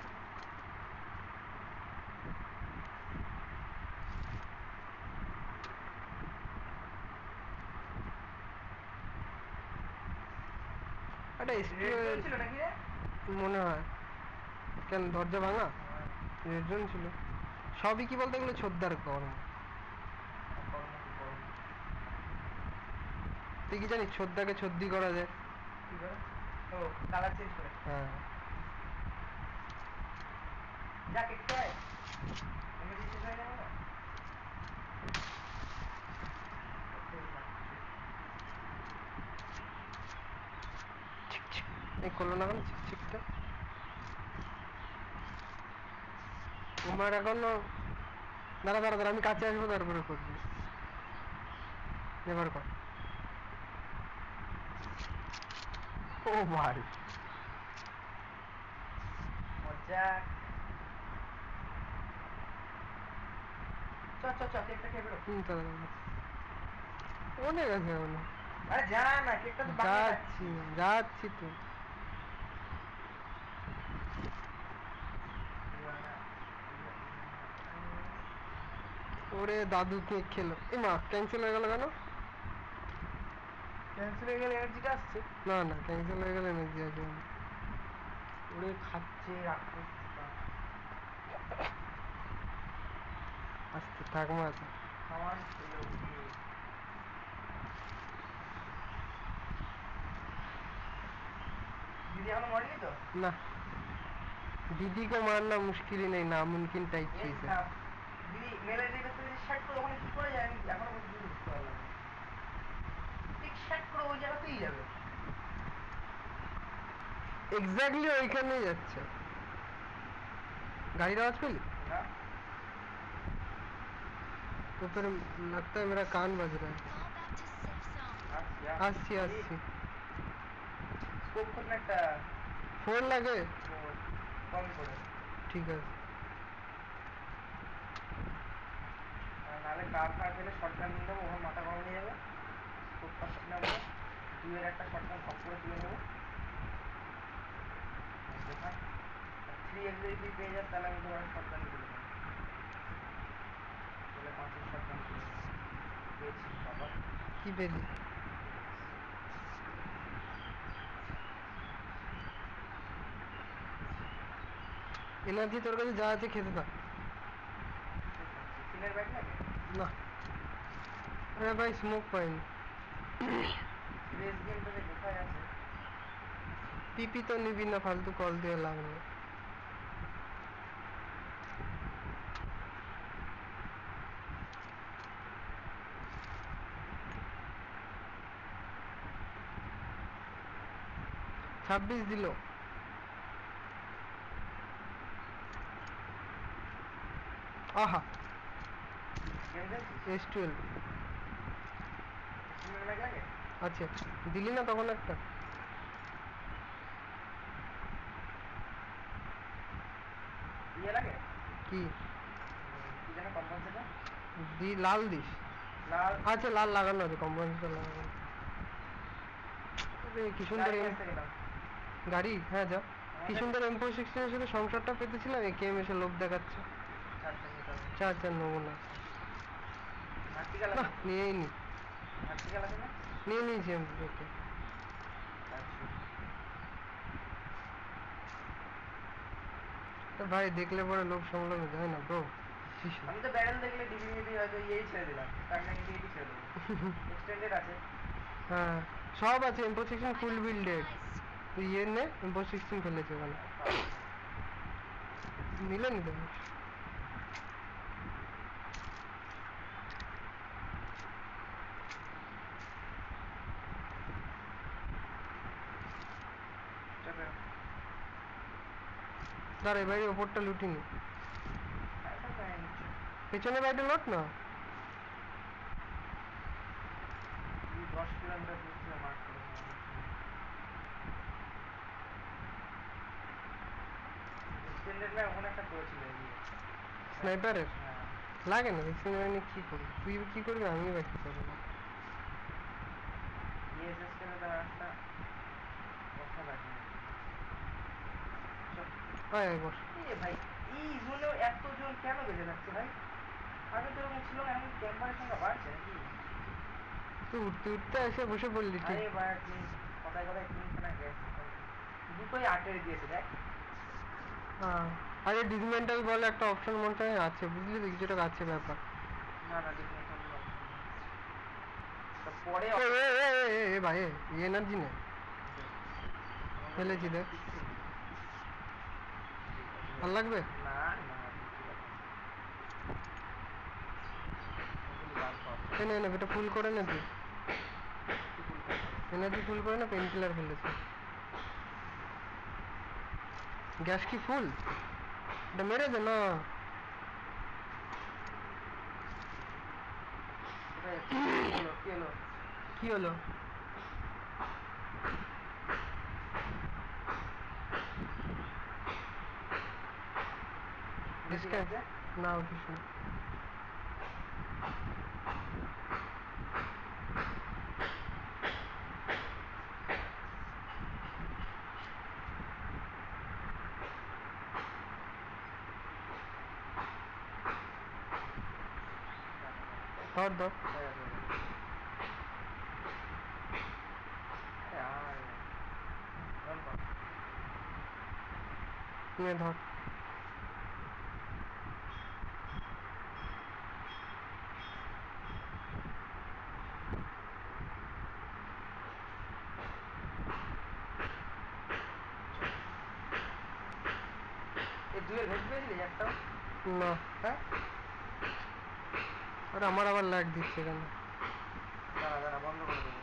একটা রেড ছিল নাকি রে? মনে হয়। কেন দরজা ভাঙা? রেডজন ছিল। সবই কি বলতে এগুলো ছোদ্দার কর্ম। তুই কি জানিস ছোদ্দাকে ছদ্দি করা যায়? কি করে? ও কালার চেঞ্জ করে। হ্যাঁ। যাক একটু আয় এমনি শেষ হয়ে যাবে না? এই করলো না কেন চিকচিকটা? আমার এখনো দাঁড়া দাঁড়া দাঁড়া আমি কাছে আসবো তারপরে করবি। এবার কর। ও ভাই মজা। চ চ চ কেকটা খেয়ে বেরো। তাহলে অনেক আছে এখনো। আরে যা না কেকটা তো বাকি আছে। যাচ্ছি যাচ্ছি তো। ওরে দাদু কেক খেলো। এ মা ক্যান্সেল হয়ে গেল কেন? ক্যান্সেল হয়ে গেলে এনার্জিটা আসছে। না না ক্যান্সেল হয়ে গেলে এনার্জি আছে। ওরে খাচ্ছে রাক্ষস। আস্তে থাক মা আছে। খাওয়ান ছেলে ওকে। দিদি এখনো মরেনি তো? না दीदी को मारना मुश्किल ही नहीं नामुमकिन टाइप এই चीज है। না, দিদি মেলে দিকে তুই শার্ট করে ওখানে কি করে যায় আমি এখনো পর্যন্ত বুঝতে পারলাম না। ঠিক শার্ট করে ওই জায়গাতেই যাবে। एग्जैक्टली ওইখানেই যাচ্ছে। गाड़ी आवाज पेली? না तो फिर लगता है मेरा कान बज रहा है। আসছি আসছি। স্কোপ করলে একটা ফোন লাগে? কম করে ঠিক আছে। নাহলে কার কার ফেলে শর্টগান নিয়ে নেবো ওখানে মাথা গরম হয়ে যাবে। স্কোপ পাচ্ছি না বলে দুয়ের একটা শর্টগান সব করে তুলে নেবো। থ্রি এক্স যদি পেয়ে যাস তাহলে আমি তোমার শর্টগান তুলে নেবো। তাহলে 5 শর্টগান তুলে নেবো। পেয়েছি বাবা। কি পেলি? এনার্জি তোর কাছে যা আছে খেতে থাক। চিকেনের ব্যাগ লাগে? না আরে ভাই স্মোক পাইনি। রেস গেমটাতে কোথায় আছে? পিপি তো নিবি না ফালতু কল দিয়ে লাভ নেই। ছাব্বিশ দিল। আহা গেম খেলছিস? S12 চিকেনের ব্যাগ লাগে? আচ্ছা দিলি না তখন একটা? ইয়ে লাগে? কি কি যেন কম্পানসেটর? দি লাল দিস? লাল আচ্ছা লাল লাগানো আছে কম্পাউন্ডটা লাগানো। আরে কি সুন্দর গাড়ি আসতে গেলাম। গাড়ি হ্যাঁ যা। কি সুন্দর M416 এর সাথে সংসারটা পেতেছিলাম একেএম এসে লোভ দেখাচ্ছে। চারটে নিতে হবে। চার নেবো না। ভার্টিকাল না আছে? নিয়েই নি। ভার্টিকাল আছে না? নিয়ে নিয়েছি আমি ওকে। তো ভাই দেখলে পরে লোভ সামলানো যায় না ব্রো। আমি তো ব্যারেল দেখলে ডিবি মিবি হয়তো ইয়েই ছেড়ে দিলাম। তার নাকি ডিবি ছেড়ে দেবো। এক্সটেন্ডেড আছে। হ্যাঁ সব আছে M416 ফুল বিল্ডেড। তুই ইয়ে নে M416 ফেলেছে ওখানে। নিলে নিতে পারিস। চলো। দাঁড়া এবারে ওপরটা লুটিনি। এখন গায়ে নিচ্ছে। পেছনে বাইরে লোট না। 10 কিলোমিটার দূর থেকে মার্ক করে এক্সটেন্ডেড না ওখানে একটা করেছিল স্নাইপারের? হ্যাঁ লাগে না ভ্যাকসিন লাগালে কি করি, তুই কি করবি আমিও বা কি করবো। বিএসএস করে তার একটা কথা লাগে। হয় একবার এ ভাই এই জোনে এতজন কেন বেঁচে থাকছে ভাই? আগে তো এরকম ছিল না, এখন ক্যাম্পারের সংখ্যা বাড়ছে নাকি? তুই উঠতে উঠতে এসে বসে পড়লি ঠিক। আরে ভাই আপনি কথায় কথায় তিনখানা গ্যাস দুটোই আটের দিয়েছে দেখ। হ্যাঁ আরে ডিসমেন্টাল বলে একটা অপশন মনে হয় আছে, বুঝলি তো কিছুটা আছে ব্যাপার। না না দেখুন পরে এ ভাই এনার্জি নেই ফেলেছি দেখ, ভাল লাগবে না না এনে এনে এটা ফুল করে নে তুই, এনার্জি ফুল করে না, পেন কিলার ফেলেছে। গ্যাস কি ফুল? এটা মেরে দে না। কি হলো? না উঠিস না। ধর ধর নিয়ে ধর। না হ্যাঁ আরে আমার আবার ল্যাগ দিচ্ছে কেন? দাঁড়া দাঁড়া বন্ধ করে দেবো।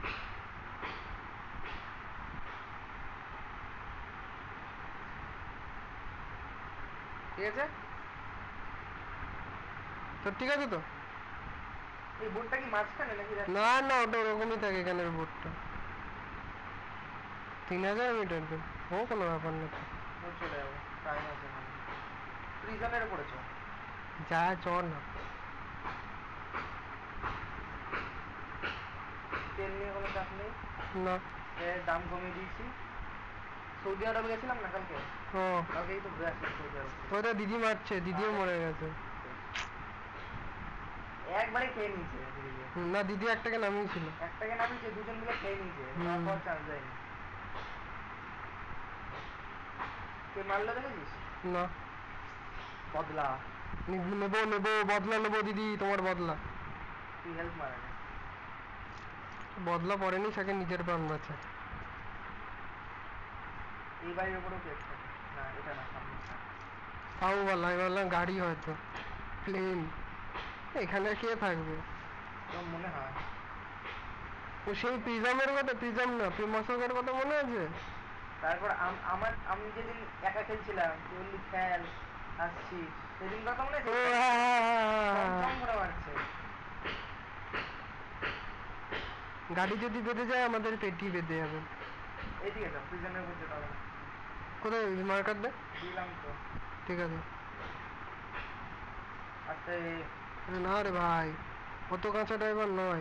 ঠিক আছে তো ঠিক আছে তো। এই বোর্ডটা কি মাঝখানে নাকি না না ওটা ওরকমই থাকে এখানের বোর্ডটা। 3000 মিটার তো ও কোনো ব্যাপার না তো। চলে যাবো টাইম আছে প্রিজনের উপরে চ যা চল না। তেল নিয়ে কোনো চাপ নেই, না এর দাম কমিয়ে দিয়েছি। সৌদি আরব গেছিলাম না কালকে, ও কালকেই তো ঘুরে আসলাম সৌদি আরব। ওটা দিদি মারছে, দিদিও মরে গেছে। একবারে খেয়ে নিয়েছে না দিদি একটাকে নামিয়েছিল। একটাকে নামিয়েছে, দুজন মিলে খেয়ে নিয়েছে, তারপর চান্স যায়নি। কে মারলো দেখেছিস? না বদলা নেবো নেবো বদলা নেবো দিদি, তোমার বদলা। তুই হেল্প মারা না, বদলা পড়েনি, সাকে নিজের প্রাণ বাঁচে। এই বাড়ির উপরেও কেস থাকে না, এটা না সামনে তাও বললাম, আমি বললাম গাড়ি হয়তো প্লেন, এখানে কে থাকবে? তোর মনে হয় ও সেই প্রিজমের কথা, প্রিজম না প্রিমসকের কথা মনে আছে? তারপর আমি যেদিন একা খেলছিলাম তুই বললি খেল আসছি, সেদিন কথা মনে আছে? ও হ্যাঁ, কম করে মারছে। গাড়ি যদি বেঁধে যায় আমাদের পেটি বেঁধে যাবে। এইদিকে তো প্রিজনের উপর যেতে হবে না। কোথায় মার্কার দে? দিলাম তো ঠিক আছে। আচ্ছা আরে না রে ভাই, অত কাঁচা ড্রাইভার নয়।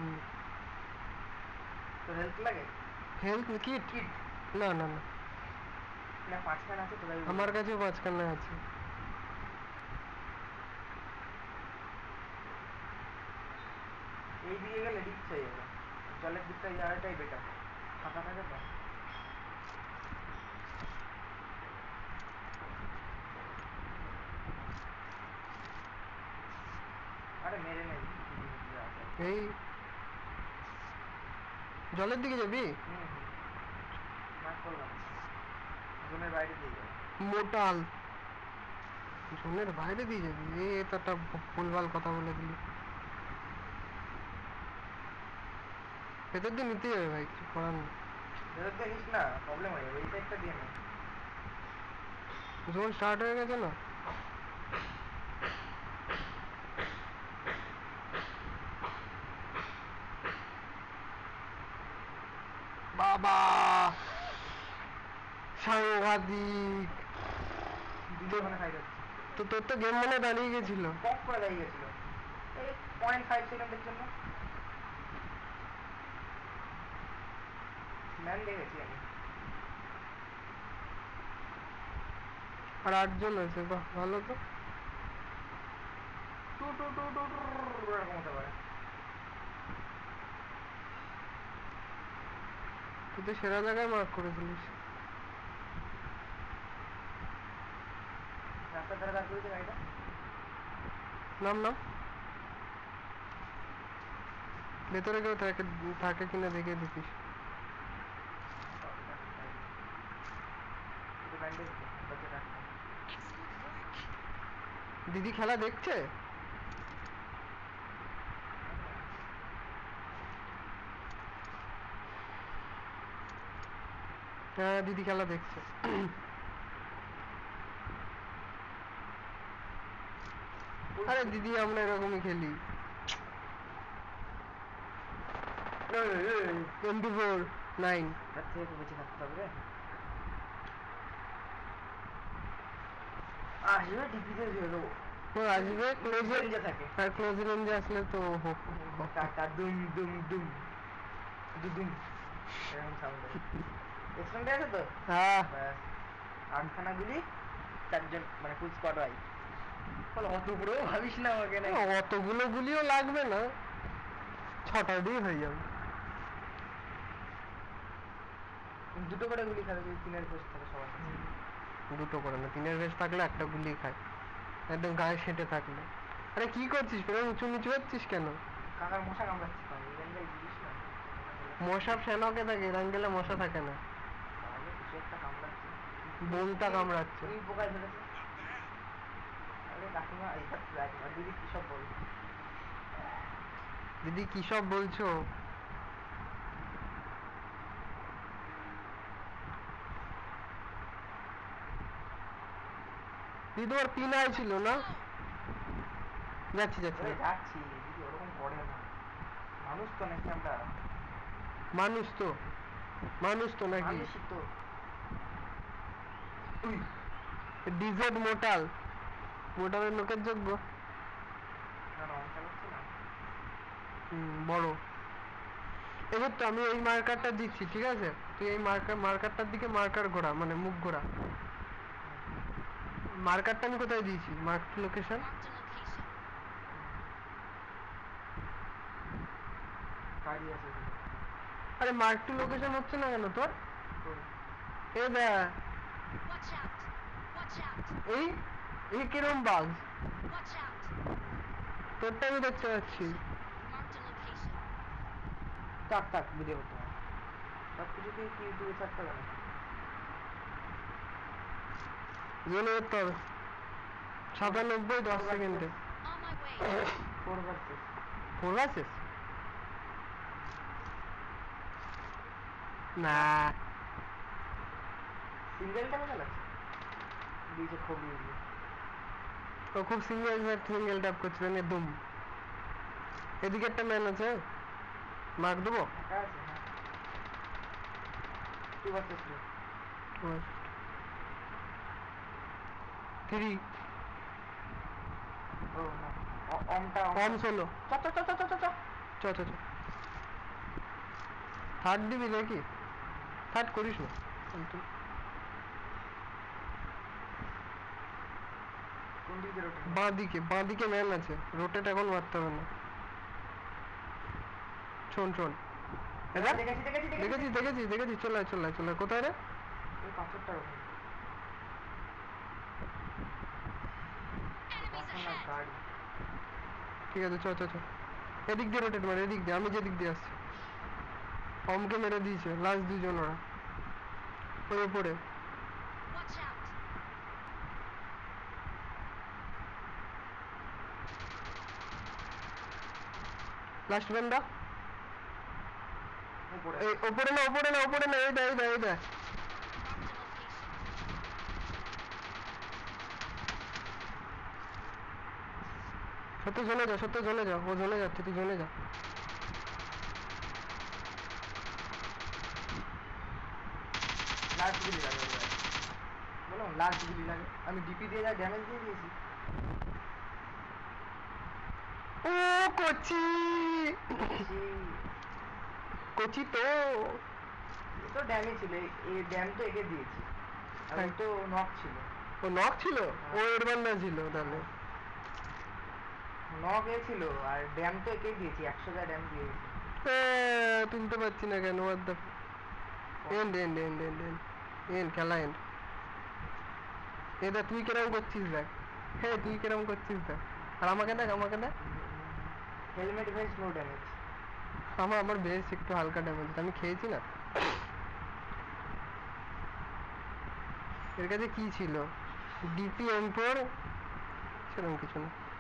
তোর হেল্প লাগে? Health kit? কিট না না না না, 5 খান আছে তো ভাই। আমার কাছেও 5 খানা আছে। এই দিকে গেলে রিক্স হয়ে যাবে, জলের দিকটা যাওয়াটাই বেটার, ফাঁকা থাকে তো। আরে মেরে নেই, এই জলের দিকে যাবি? মার্ক করলাম, জোনের বাইরে দিয়ে যাবে। মোটাল জোনের বাইরে দিয়ে যাবি? এ তো একটা ভুলভাল কথা বলে দিলি। ভেতর দিয়ে নিতে যাবে ভাই, কিছু করার নেই। ভেতর দিয়ে নিস না, প্রবলেম হয়ে যাবে, এই সাইডটা দিয়ে নে। জোন স্টার্ট হয়ে গেছে না? বাবা সাংঘাতিক। দিদি ওখানে খাই যাচ্ছে। তো তোর তো গেম মনে দাঁড়িয়ে গেছিল। পপ করে দাঁড়িয়ে গেছিল এই 0.5 সেকেন্ডের জন্য। ম্যান দেখেছি আমি। আর 8 জন আছে, বাহ ভালো তো। Two two two two two এরকম হতে পারে। তুই তো সেরা জায়গায় মার্ক করেছিলিস। রাস্তার ধারে দাঁড় করেছে গাড়িটা। নাম নাম ভেতরে কেউ থাকে কিনা দেখে দেখিস। একটু ব্যান্ডেজ দে, বাচ্চা রাখতে। দিদি খেলা দেখছে? হ্যাঁ দিদি খেলা দেখছে। আরে দিদি আমরা এরকমই খেলি। MP4 9 তার থেকে একটু বেঁচে থাকতে হবে রে। আসবে ডিপিতে দিয়ে দেবো। তো আসবে ক্লোজ রেঞ্জে থাকে। আর ক্লোজ রেঞ্জে আসলে তো হোক। টাটা দুম দুম দুম দুদুম এরকম সাউন্ড হয়। এক্সটেন্ড আছে তো? হ্যাঁ ব্যাস 8খানা গুলি, 4জন মানে ফুল স্কোয়াড হয়। বল অত বড় ভাবিস না আমাকে না। অতগুলো গুলিও লাগবে না, 6টা দিয়ে হয়ে যাবে। দুটো করে গুলি খাবে যদি 3-এর পোস্ট থাকে সবার কাছে। দুটো করে না, 3-এর বেশ থাকলে একটা গুলি খায়, একদম গায়ে সেটে থাকলে। আরে কি করছিস, প্রেম উঁচু নিচু হচ্ছিস কেন? কাকার মশা কামড়াচ্ছে তো, এই জায়গায় বুঝিস না। মশা ফেনাকে থাকে, রাঙ্গেলে মশা থাকে না, তাহলে কিছু একটা কামড়াচ্ছে। বোনটা কামড়াচ্ছে। তুমি পোকায় ধরেছে। আরে কাকিমা এই কাকিমা দিদি কি সব বল। দিদি কি সব বলছো? দিদি তোমার পিন ছিল না? যাচ্ছি যাচ্ছি। ওরে যাচ্ছি, দিদি ওরকম করে না। মানুষ তো নাকি আমরা? মানুষ তো, মানুষ তো নাকি? মানুষই তো। ডিজেড মোটাল, মোটালের লোকের যোগ্য। না না, অন চালাচ্ছে না। বড়। এবার তো আমি এই মার্কারটা দিচ্ছি, ঠিক আছে? তুই এই মার্কারটার দিকে মার্কার ঘোরা, মানে মুখ ঘোরা। মার্কারটা আমি কোথায় দিয়েছি? Mark location. গাড়ি আছে এখানে। আরে মার্ক টু লোকেশন হচ্ছে না কেন তোর? কই? এ দা Watch out! Watch out! এই এই কিরম বাগ? Watch out! তোরটা আমি দেখতে পাচ্ছি। Marked a location. টাক টাক ভিডিও করতে হবে। সব কিছুতে কি ইউটিউবে ছাড়তে হবে না? জেনে করতে হবে। 97 10 সেকেন্ডে। On my way. 4 versus. 4 versus? না সিঙ্গেল টাকা চালাচ্ছে। দিয়েছে খুবই ইজি। ও খুব সিঙ্গেল ট্যাপ করছিল না দুম। এদিকে একটা ম্যান আছে, মার্ক দেবো। টাকা আছে হ্যাঁ। 2 ভার্সেস 3। 3 ও না। অমটা কম ষোলো। চ চ চ চ চ চ চ চ চ। থার্ড দিবি নাকি? থার্ড করিস না। কোন দিকে রোটে? বাঁ দিকে ম্যান আছে, রোটেট এখন মারতে হবে না। শোন শোন, দেখেছি দেখেছি দেখেছি দেখেছি দেখেছি, চলে আয়, চলে আয়, চলে আয়। কোথায় রে? এই পাথরটার ওখানে। Enemies পাথর না, ahead! গাড়ি। ঠিক আছে, চ চ চ। এদিক দিয়ে রোটেট মার, এদিক দিয়ে, আমি যেদিক দিয়ে আসছি। অমকে মেরে দিয়েছে, লাস্ট দুজন ওরা। ওর উপরে। Watch out! লাস্ট বান্দা। উপরে। এই উপরে না, উপরে না, উপরে না, এই দা এই দা এই দা। Marked a location. সত্য জনে যা, সত্য জনে যা, ও জনে যাচ্ছে, তুই জনে যা। লাস্ট গুলি যাবে এবার। বললাম লাস্ট গুলি লাগে, আমি ডিপি দিয়ে যা ড্যামেজ দিয়ে দিয়েছি। ও কচি কচি তো এ তো ড্যামেজ ছিল, এই ড্যাম তো একে দিয়েছি, আর ও তো নক ছিল। ও নক ছিল, ও এর বান্দা ছিল তাহলে। নক এ ছিল আর ড্যাম তো একে দিয়েছি, 100 যা ড্যাম দিয়েছি। তুলতে পারছি না কেন? what the end end end end end end খেলা এন্ড। তুই কেরম করছিস দেখ, হ্যাঁ তুই কেরম করছিস দেখ, আর আমাকে দেখ, আমাকে দেখ। Helmet vest no damage. আমার বেশ একটু হালকা ড্যামেজ, আমি খেয়েছি না। এর কাছে কি ছিল? ডিপি M4 সেরকম কিছু না।